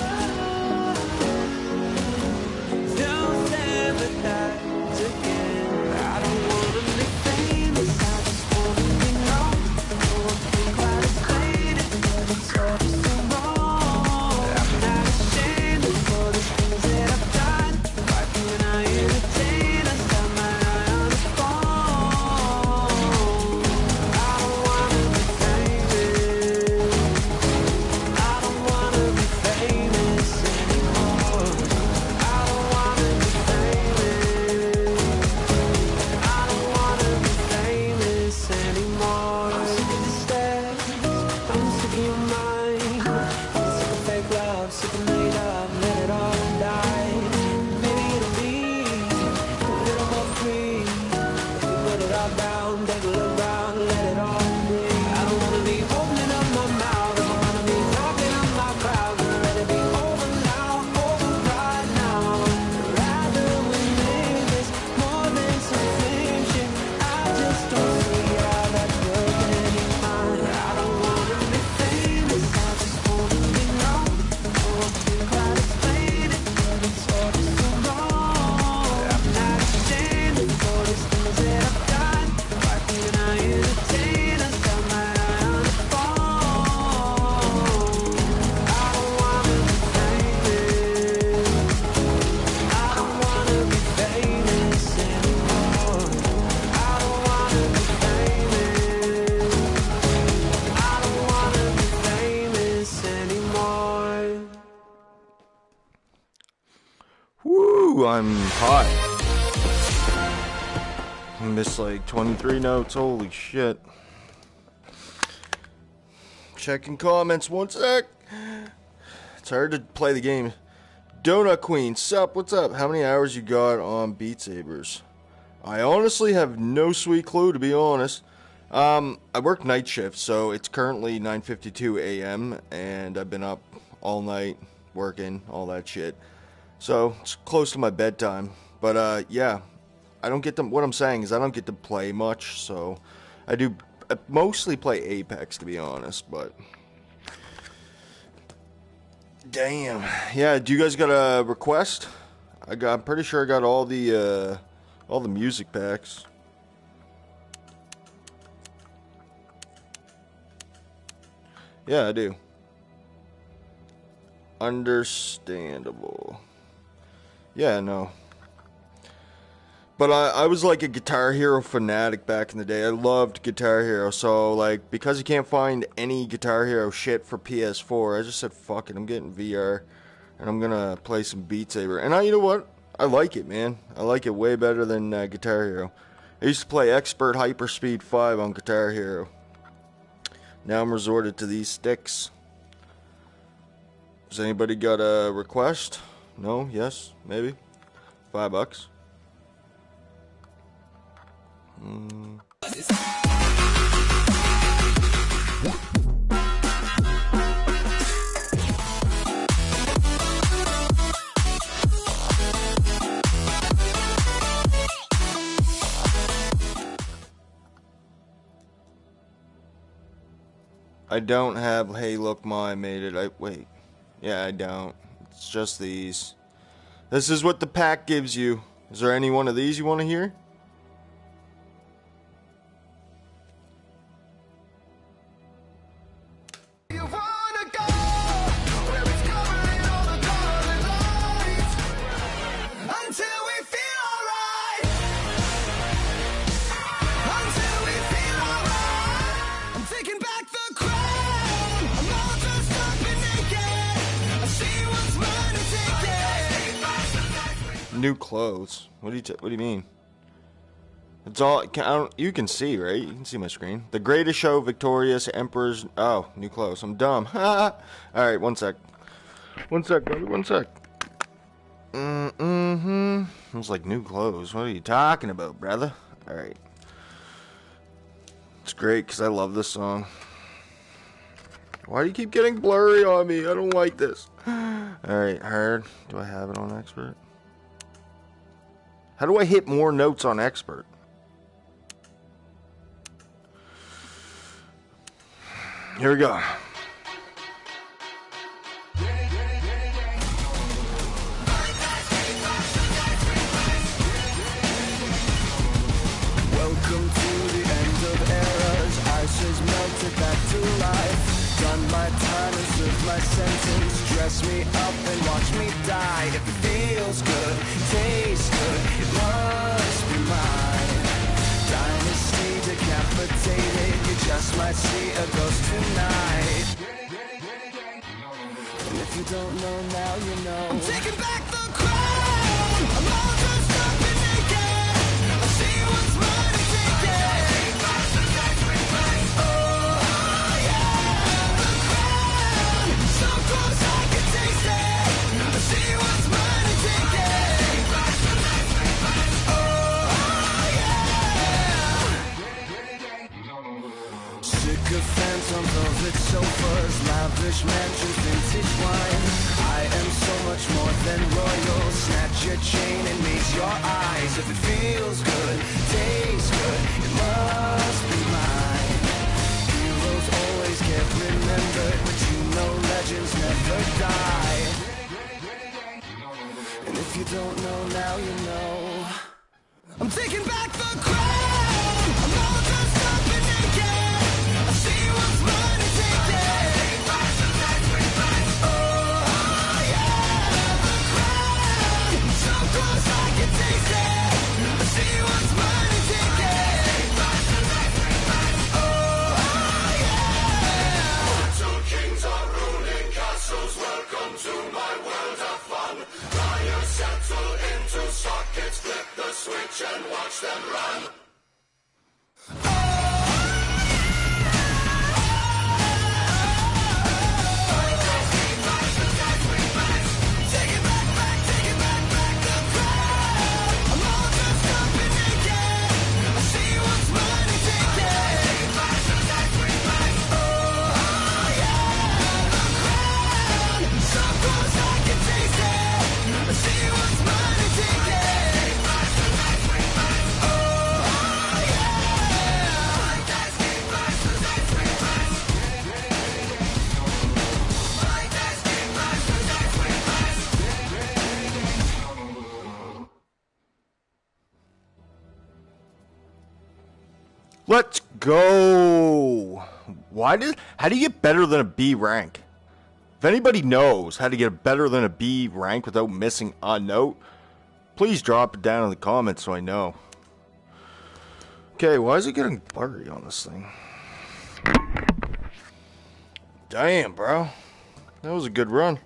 Speaker 7: Don't sabotage again. I don't wanna be famous, I just wanna be known. No one can quite explain it, but it's all just so wrong. I'm not ashamed of all the things that I've done. Why can't I entertain us? Got my eye on the phone. I don't wanna be famous. I don't wanna be famous anymore. I don't wanna be famous. I don't wanna be famous anymore. I'm sick of the stairs, I'm sick of your mind. I'm sick of fake love, sick of made up, let it all die. Maybe it'll be a little more free. If you put it all down, take a look round, let it all be. I don't wanna be opening up my mouth, I don't wanna be talking up my crowd. We're ready to be over now, over right now. Rather we make this more than some friendship. I just don't see how that's working anymore. I don't wanna be famous, I just wanna be known. No one can quite explain it, but it's all just so wrong. I'm not ashamed of all these things that I've done. Why can't I entertain us? Got my eye on the phone. I don't wanna be famous. I don't wanna be famous anymore. I don't wanna be famous. I don't wanna be famous anymore.
Speaker 1: Woo, I'm hot. I missed like 23 notes, holy shit. Checking comments, one sec. It's hard to play the game. Donut Queen, sup, what's up? How many hours you got on Beat Sabers? I honestly have no sweet clue, to be honest. I work night shift, so it's currently 9:52 a.m. and I've been up all night working, all that shit. So it's close to my bedtime. But yeah, I don't get to. What I'm saying is I don't get to play much, so I mostly play Apex, to be honest. But damn, yeah. Do you guys got a request? I'm pretty sure I got all the music packs. Yeah, I do. Understandable. Yeah, no. But I was like a Guitar Hero fanatic back in the day. I loved Guitar Hero. So, like, because you can't find any Guitar Hero shit for PS4, I just said, fuck it, I'm getting VR. And I'm gonna play some Beat Saber. And you know what? I like it, man. I like it way better than Guitar Hero. I used to play Expert Hyperspeed 5 on Guitar Hero. Now I'm resorted to these sticks. Has anybody got a request? No? Yes? Maybe? $5. I don't have, hey look ma, I made it. Wait. Yeah, I don't. It's just these. This is what the pack gives you. Is there any one of these you want to hear? New clothes. What do you mean? It's all. You can see, right? You can see my screen. The greatest show, victorious emperors. Oh, new clothes. I'm dumb. All right, one sec. One sec, brother. One sec. It was like new clothes. What are you talking about, brother? All right. It's great because I love this song. Why do you keep getting blurry on me? I don't like this. All right, hard. Do I have it on expert? How do I hit more notes on expert? Here we go.
Speaker 7: Welcome to the end of eras. Ice has melted back to life. Done my time and served my sentence. Dress me up and watch me die. If it feels good, tastes good, it must be mine. Dynasty decapitated. You just might see a ghost tonight. And if you don't know now, you know. I'm taking back the crown. I'm all dressed up and naked. I see what's mine and take it. Oh yeah, the crown. So close I can taste it. I see what's mine and take it. Oh yeah. Sick of phantom velvet sofas, lavish mansions, vintage wine. I am so much more than royal. Snatch your chain and meet your eyes. If it feels good, tastes good, it must be mine. Heroes always get remembered, but you know legends never die. And if you don't know now, you know. I'm taking back the crown. I'm all dressed up and naked. I see what's mine and take it. Oh yeah, the crown. So close I can taste it. I see what's mine and take it. Oh yeah.
Speaker 5: Two kings are ruling castles. Welcome to my world of fun. Lions settle into sockets. Flip the switch and watch them run.
Speaker 1: Let's go. How do you get better than a B rank? If anybody knows how to get better than a B rank without missing a note, please drop it down in the comments so I know. Okay, why is it getting blurry on this thing? Damn, bro. That was a good run.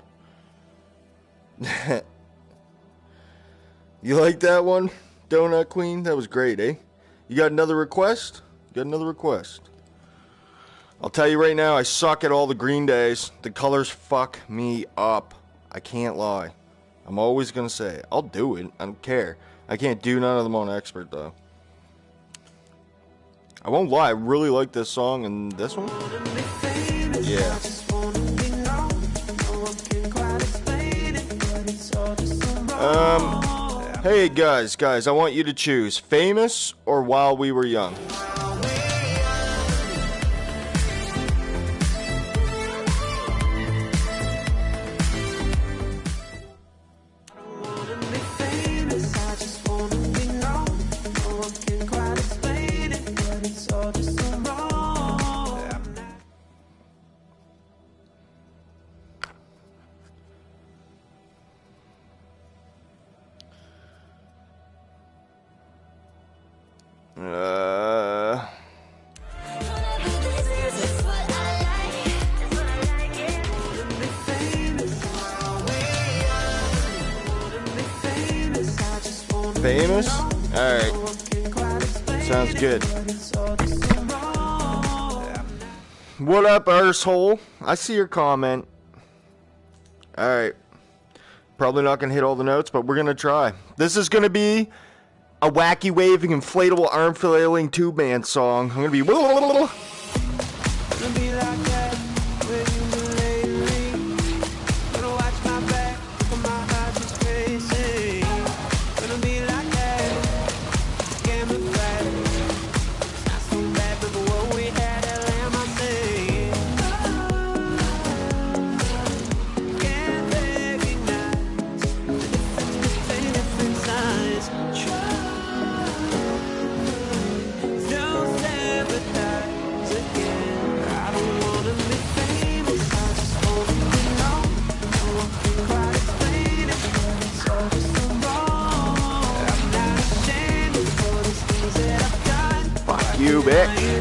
Speaker 1: You like that one, Donut Queen? That was great, eh? You got another request? You got another request? I'll tell you right now, I suck at all the Green Days. The colors fuck me up. I can't lie. I'm always gonna say it. I'll do it. I don't care. I can't do none of them on expert, though. I won't lie, I really like this song and this one. Yeah. Hey guys, I want you to choose Famous or While We Were Young. Famous? Alright. Sounds good. What up, arsehole? I see your comment. Alright. Probably not gonna hit all the notes, but we're gonna try. This is gonna be a wacky waving inflatable arm flailing tube man song. I'm gonna be fuck you, bitch.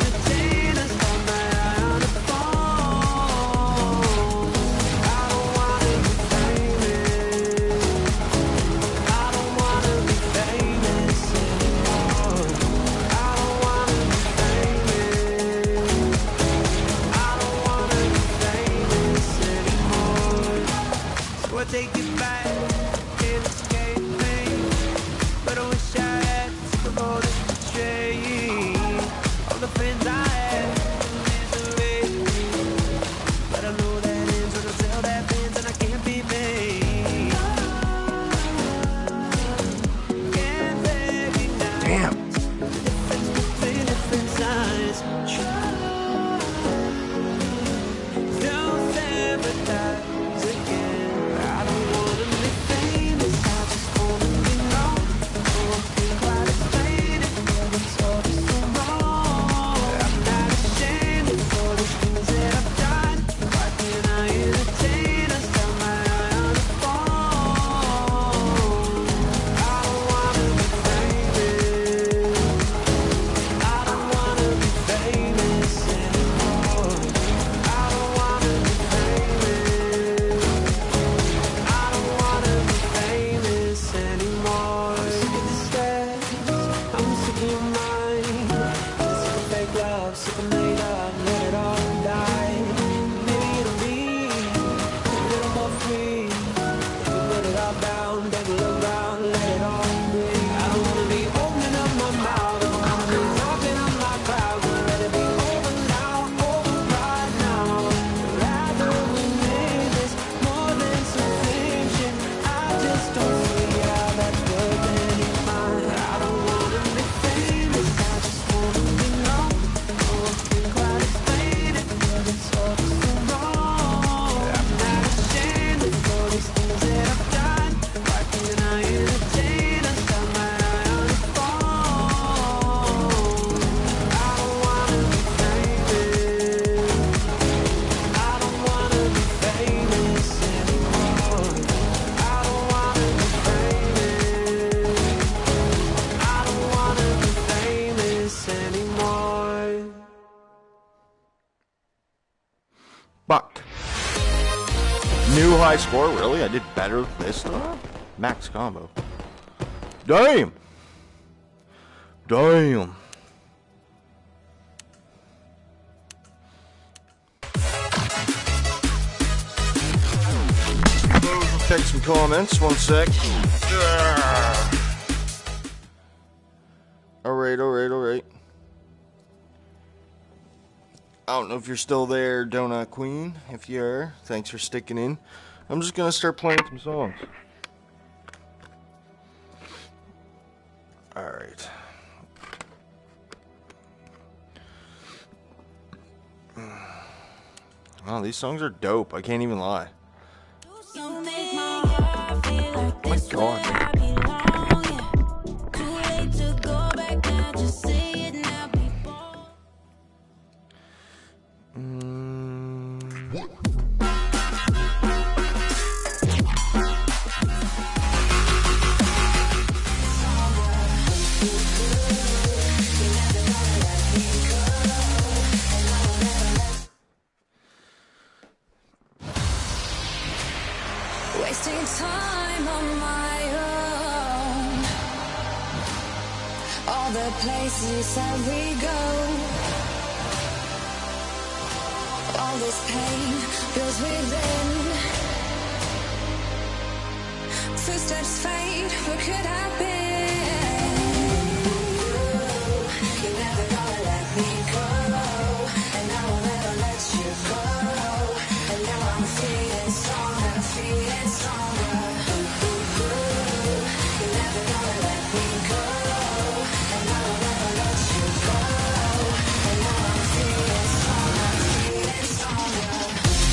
Speaker 7: Take it back and escape me, but I wish I had some more to betray. All the friends I had in misery, but I know that ends when I tell that ends and I can't be made. Can't recognize
Speaker 1: Damn.
Speaker 7: the difference between different sides. Don't sabotage again. I don't wanna be
Speaker 1: New high score? Really? I did better this time? Max combo. Damn! Damn! We'll check some comments. 1 sec. Alright. I don't know if you're still there, Donut Queen. If you are, thanks for sticking in. I'm just gonna start playing some songs. Alright. Oh, these songs are dope. I can't even lie.
Speaker 3: You make my heart feel like this
Speaker 1: Oh my God.
Speaker 3: where I belong, yeah. Too late to go back now, just say it now before. Wasting time on my own. All the places that we go. All this pain builds within. Footsteps fade, what could have been? You're never gonna let me go, and I will never let you go. And now I'm feeling stronger, feeling stronger. You're never gonna let me go, and I will never let you go. And now I'm feeling stronger, feeling stronger.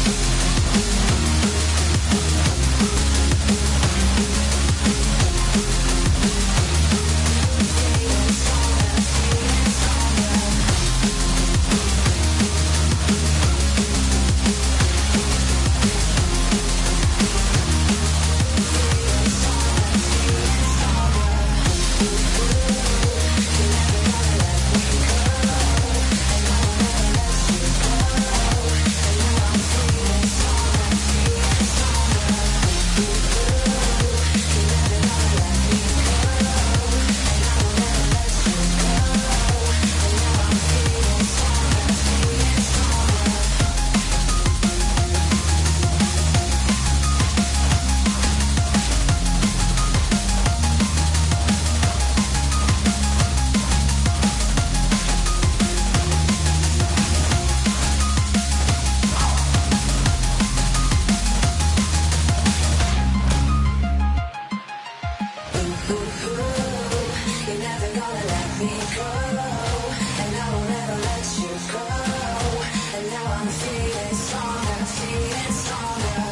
Speaker 3: You're never gonna let me go, and I will never let you go. And now I'm feeling stronger, feeling stronger.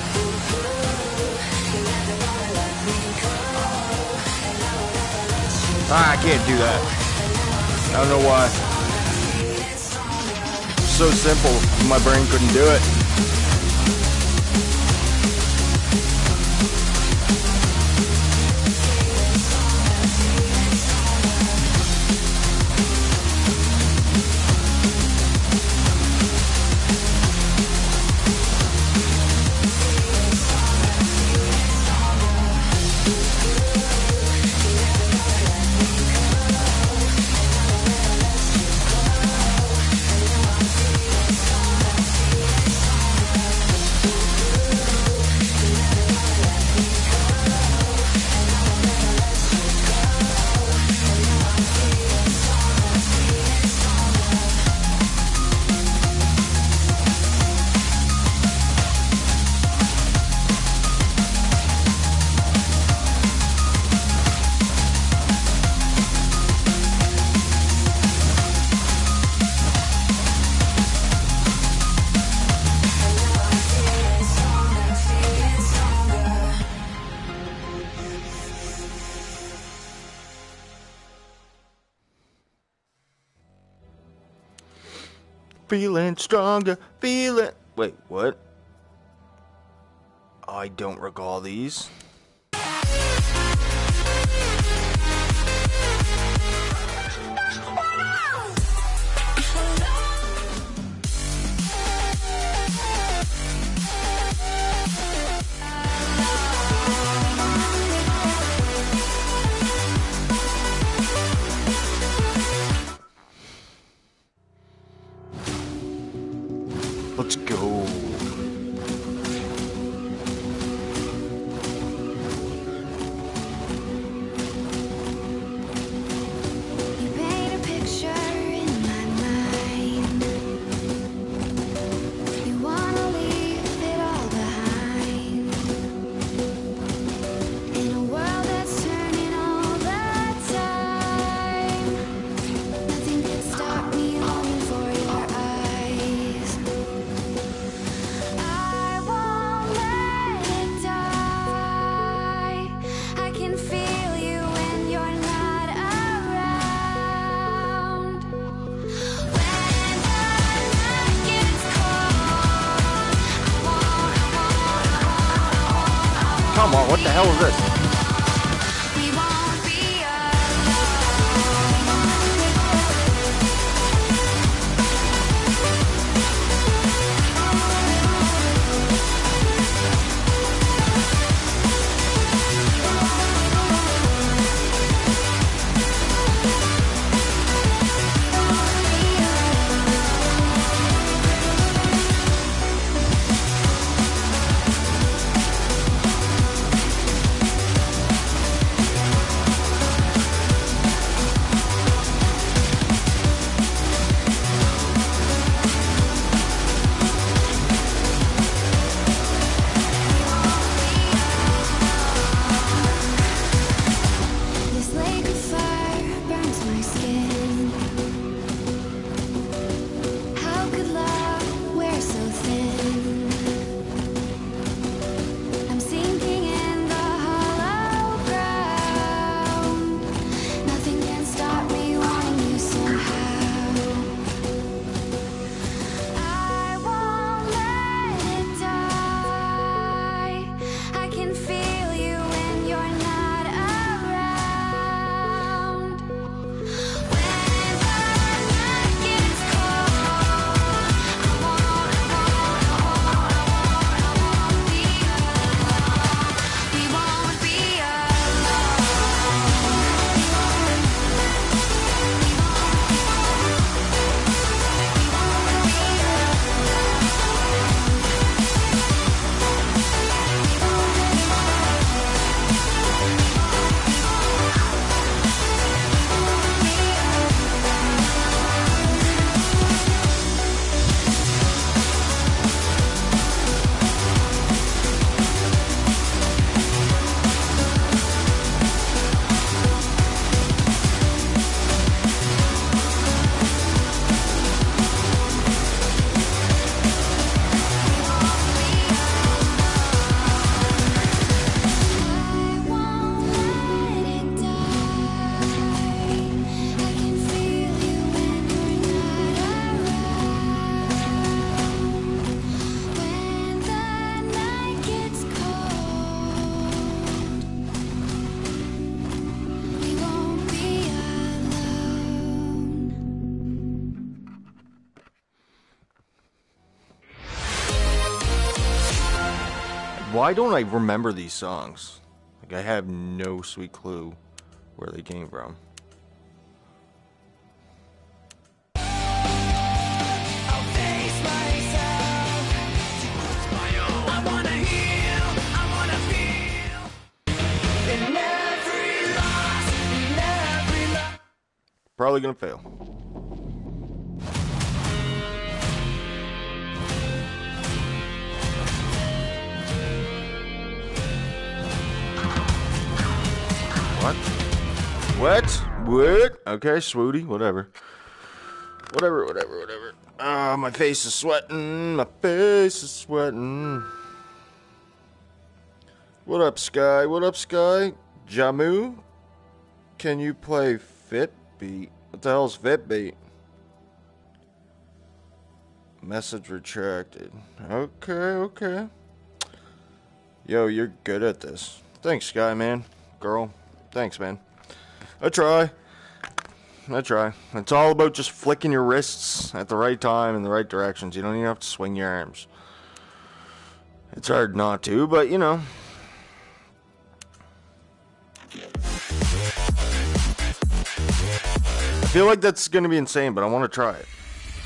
Speaker 3: You're never gonna let me go, and I will never let you go.
Speaker 1: I can't do that. I don't know why. So simple, my brain couldn't do it. Feeling stronger, feeling... Wait, what? I don't recall these. Come on, what the hell is this?
Speaker 6: We won't be This lake of fire burns my skin. How could love wear so thin? I'm sinking in the hollow ground. Nothing can stop me wanting you somehow. I won't let it die. I can feel you when you're not around. When the night gets cold, I won't be alone. We won't be I won't let it die. I can feel you when you're not around. When the night gets cold, we won't be alone.
Speaker 1: Why don't I remember these songs? Like, I have no sweet clue where they came from. Probably gonna fail. What? What? Okay, Swooty, whatever. Whatever. Ah, my face is sweating. What up, Sky? Jamu? Can you play Fitbeat? What the hell's Fitbeat? Message retracted. Okay. Yo, you're good at this. Thanks, Sky, man. Girl. Thanks, man. I try. It's all about just flicking your wrists at the right time in the right directions. You don't even have to swing your arms. It's hard not to, but you know. I feel like that's going to be insane, but I want to try it.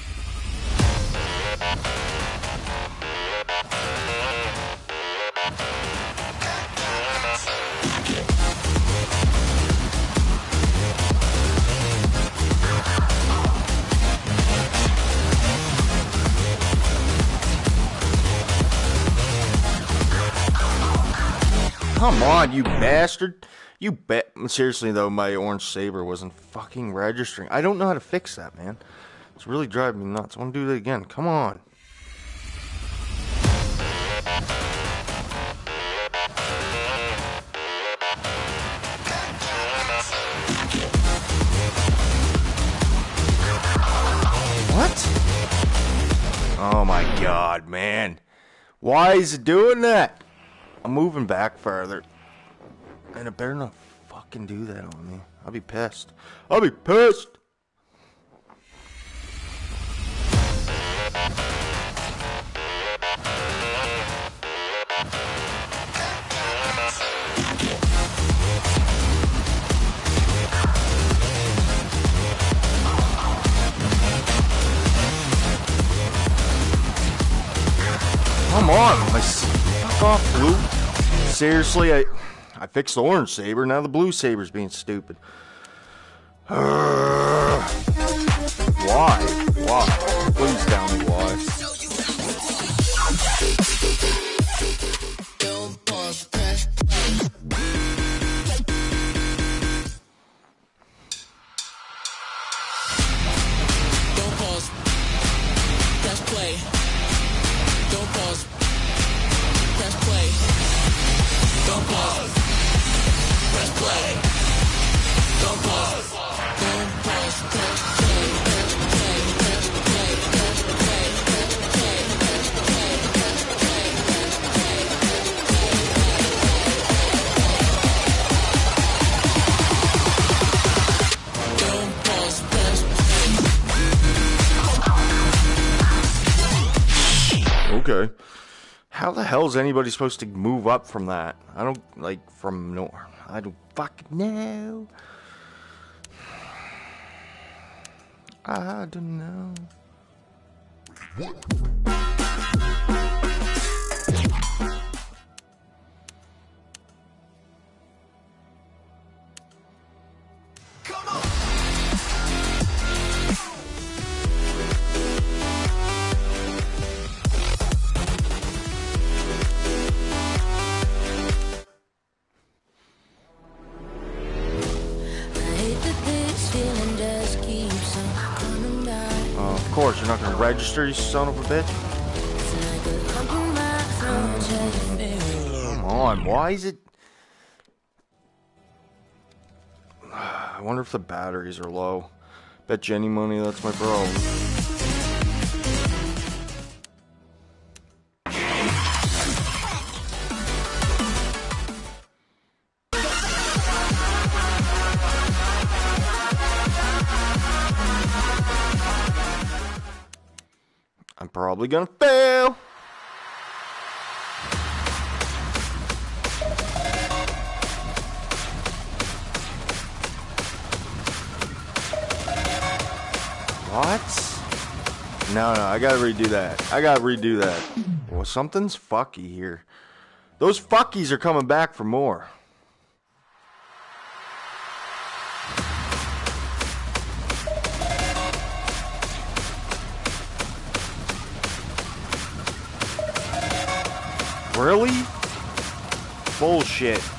Speaker 1: Come on, you bastard. You bet. Seriously, though, my orange Saber wasn't fucking registering. I don't know how to fix that, man. It's really driving me nuts. I want to do that again. Come on. What? Oh my god, man. Why is it doing that? I'm moving back farther. And it better not fucking do that on me. I'll be pissed. I'll be pissed! Come on, fuck off, blue. Seriously, I fixed the orange saber, now the blue saber's being stupid. Why? Why? Please tell me why.
Speaker 2: Don't pause. Press play. Don't pause. Press play. Don't pause. Press play. Don't pause. Don't pause. Press play. Press play. Press play. Press play. Press play. Press play. Press play. Press play. Don't pause. Press play.
Speaker 1: Okay. How the hell is anybody supposed to move up from that? I don't, like, from no... I don't fucking know. I don't know. Of course, you're not gonna register, you son of a bitch. Come on, why is it... I wonder if the batteries are low. Bet Jenny money that's my bro. I'm probably gonna fail. What? No, I gotta redo that. Well, something's fucky here. Those fuckies are coming back for more. Really? Bullshit.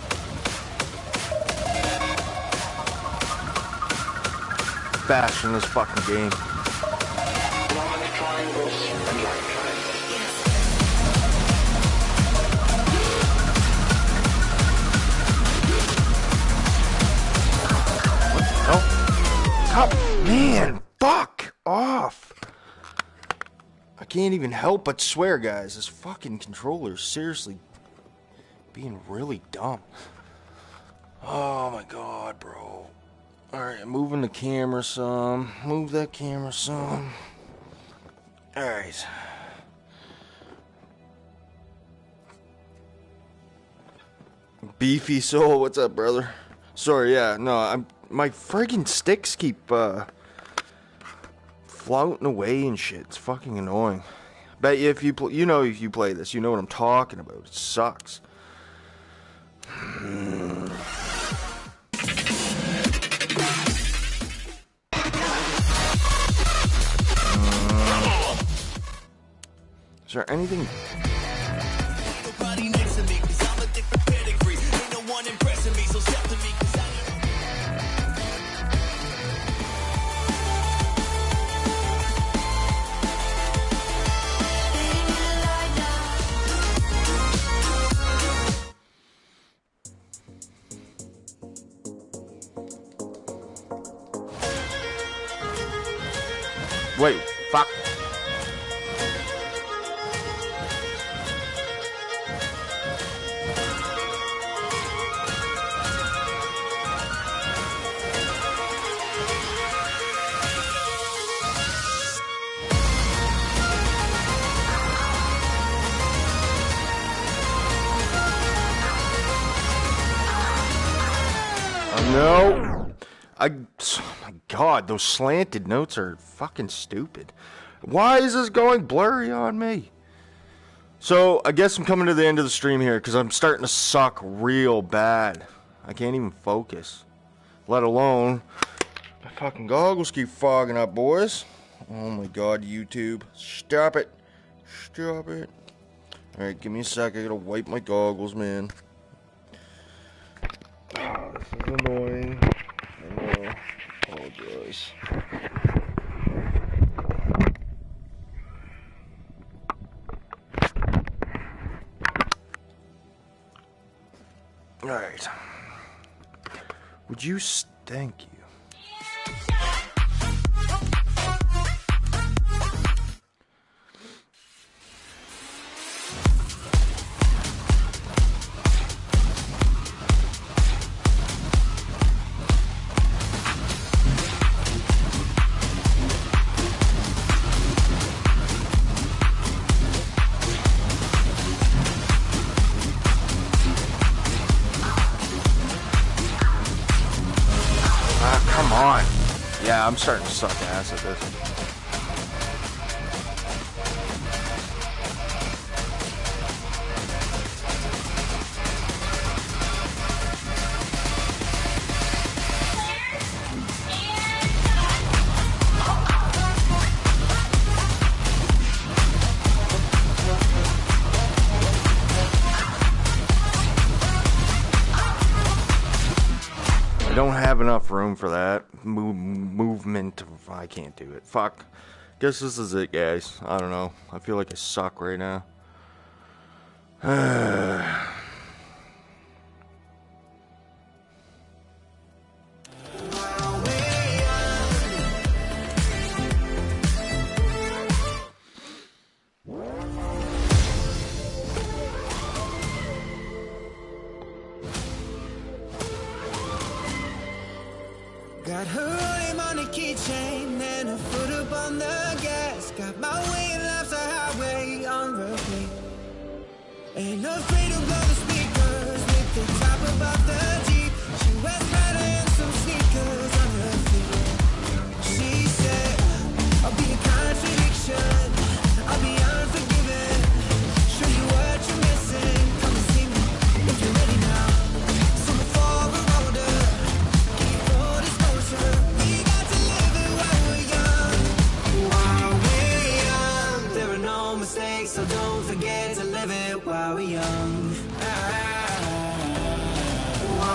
Speaker 1: Fast in this fucking game. What the hell? Come, man, fuck off. I can't even help but swear, guys. This fucking controller is seriously being really dumb. Oh my god, bro. Alright, I'm moving the camera some. Move that camera some. Alright. Beefy Soul, what's up, brother? Sorry, yeah, no, my friggin' sticks keep, floating away and shit. It's fucking annoying. Bet you if you play this, you know what I'm talking about. It sucks. Is there anything?
Speaker 2: Nobody next to me, 'cause I'm a different pedigree. Ain't no one impressing me, so step to me, 'cause I
Speaker 1: Wait, fuck. No. Oh my god, those slanted notes are fucking stupid. Why is this going blurry on me? So, I guess I'm coming to the end of the stream here because I'm starting to suck real bad. I can't even focus. Let alone, my fucking goggles keep fogging up, boys. Oh my god, YouTube. Stop it. Stop it. Alright, give me a sec. I gotta wipe my goggles, man. Oh, this is annoying. I know. Apologize. Alright. Would you thank you? Come on. Yeah, I'm starting to suck ass at this. I don't have enough room for that movement. I can't do it. Fuck. Guess this is it, guys. I don't know. I feel like I suck right now.
Speaker 7: Got her name on the keychain and her foot up on the gas. Got my way and life's a highway on repeat. Ain't afraid to blow the speakers with the top above the Jeep. She wears Prada and some sneakers on her feet. She said, I'll be a contradiction. I'll be unforgiving. Show you what you're missing. Come and see me if you're ready now. So before we're older, full disclosure, we got to live it while we're young. While we're young, there are no mistakes, so don't forget to live it while we're young.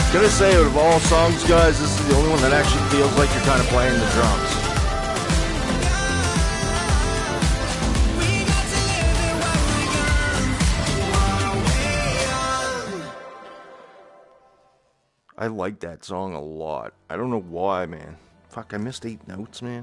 Speaker 1: Gonna say, out of all songs, guys, this is the only one that actually feels like you're kind of playing the drums.
Speaker 7: We got to live it while we're young.
Speaker 1: I like that song a lot. I don't know why, man. Fuck, I missed 8 notes, man.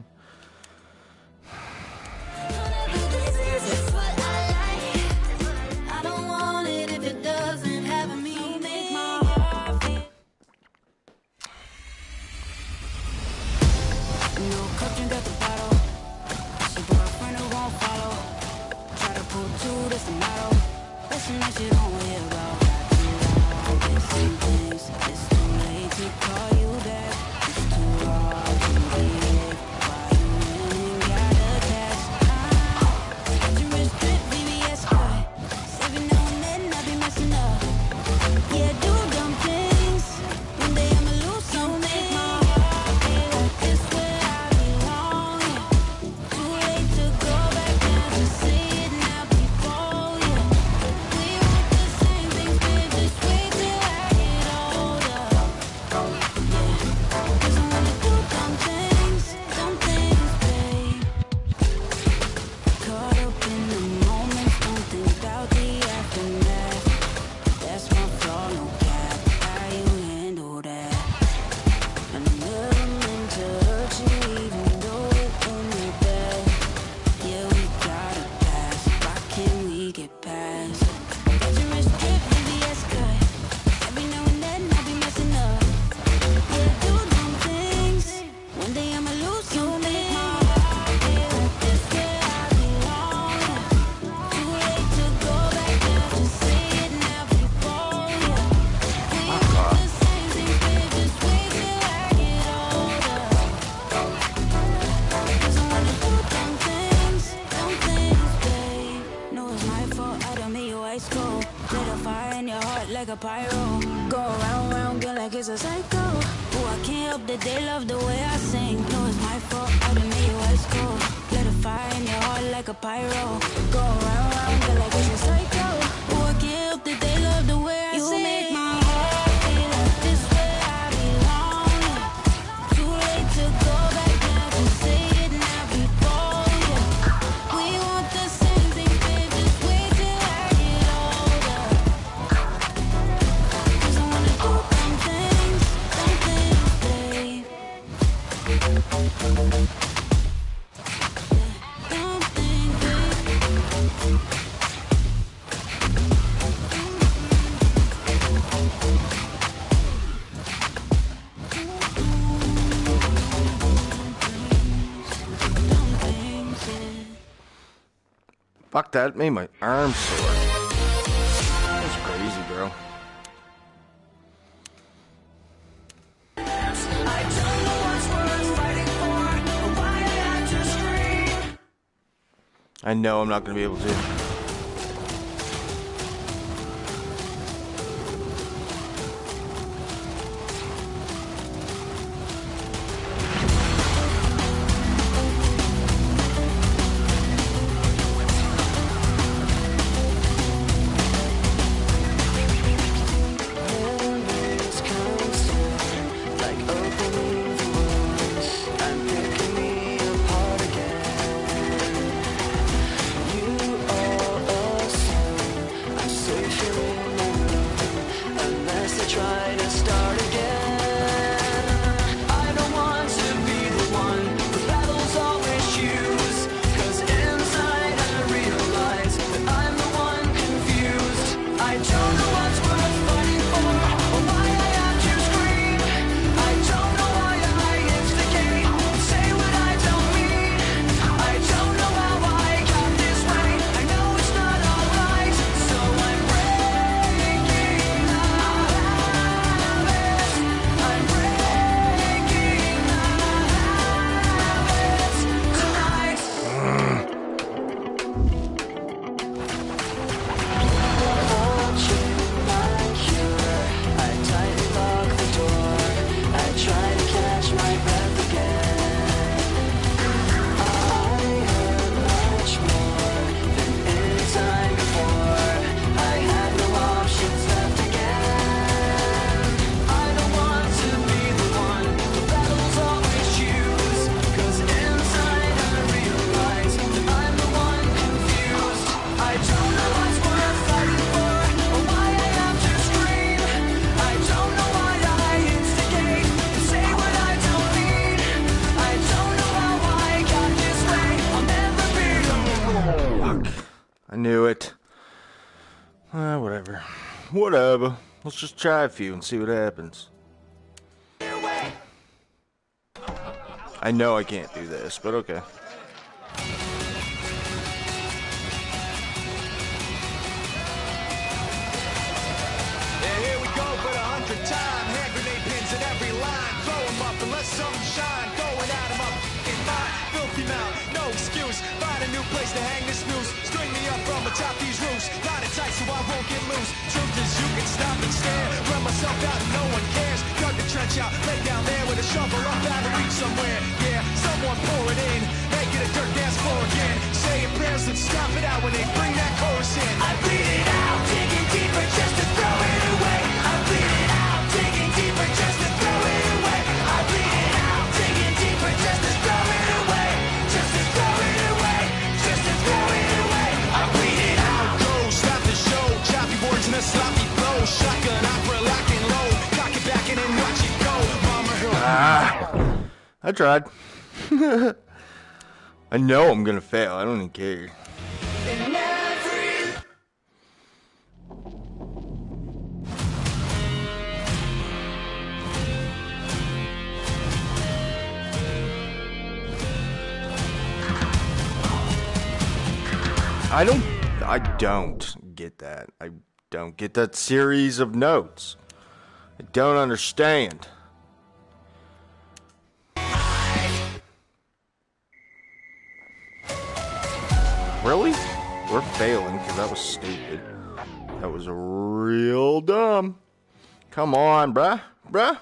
Speaker 1: Fuck, that made my arm sore. That's crazy, bro. I know I'm not gonna be able to.
Speaker 7: You are
Speaker 1: whatever. Let's just try a few and see what happens. I know I can't do this, but okay.
Speaker 2: Yeah, here we go for the 100th time. Hand grenade pins in every line. Throw 'em up and let some shine. Going at 'em up in my filthy mouth. No excuse. Find a new place to hang this noose. String me up from atop these roofs. Line it tight so I won't get loose. Truth is you can stop and stare. Run myself out and no one cares. Dug the trench out. Lay down there with a shovel up out of reach somewhere. Yeah, someone pour it in. Make it a dirt dance floor again. Saying prayers and stop it out when they bring that chorus in. I bleed it out. Digging deeper just to throw it away. I bleed it out. Digging deeper just to throw it away. I bleed it out. Digging deeper just to throw it away. Just to throw it away. Just to throw it away. I bleed it out. Go, stop the show. Choppy words and a sloppy flow. Shotgun opera locking low. Cock it back and then watch it go. Mama hill.
Speaker 1: I tried. I know I'm gonna fail. I don't even care. I don't get that. I don't get that series of notes. I don't understand. Really? We're failing because that was stupid. That was real dumb. Come on, bruh. Bruh.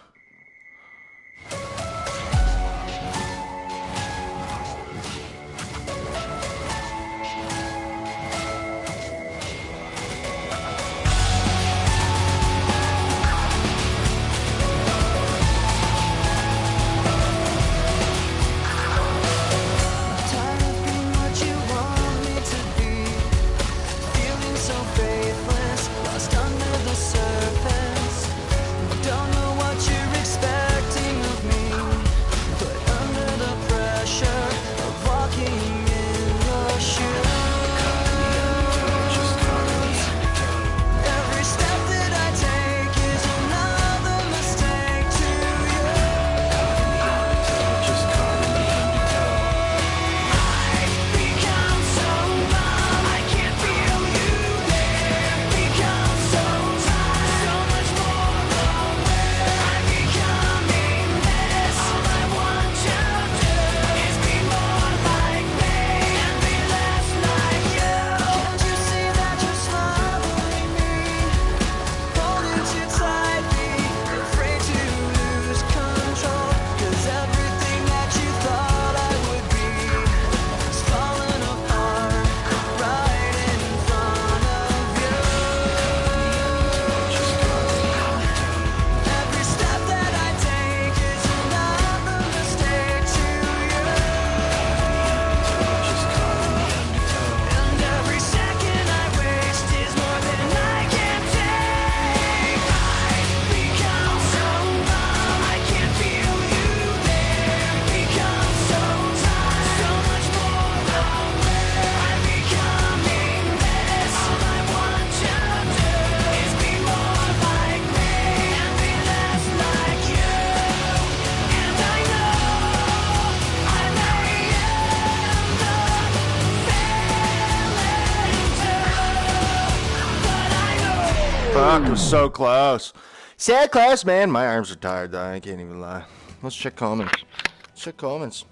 Speaker 1: Fuck, it was so close. So close, man. My arms are tired, though. I can't even lie. Let's check comments. Check comments.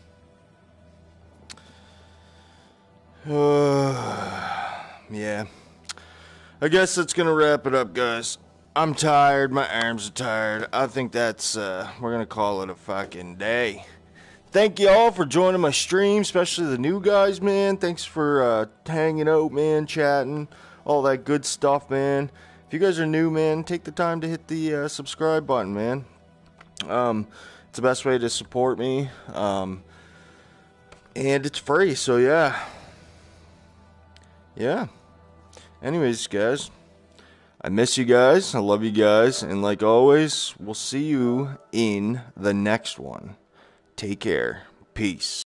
Speaker 1: Yeah. I guess that's gonna wrap it up, guys. I'm tired. My arms are tired. I think that's, we're gonna call it a fucking day. Thank you all for joining my stream, especially the new guys, man. Thanks for hanging out, man, chatting, all that good stuff, man. If you guys are new, man, take the time to hit the subscribe button, man. It's the best way to support me, and it's free, so yeah. Yeah. Anyways, guys, I miss you guys. I love you guys, and like always, we'll see you in the next one. Take care. Peace.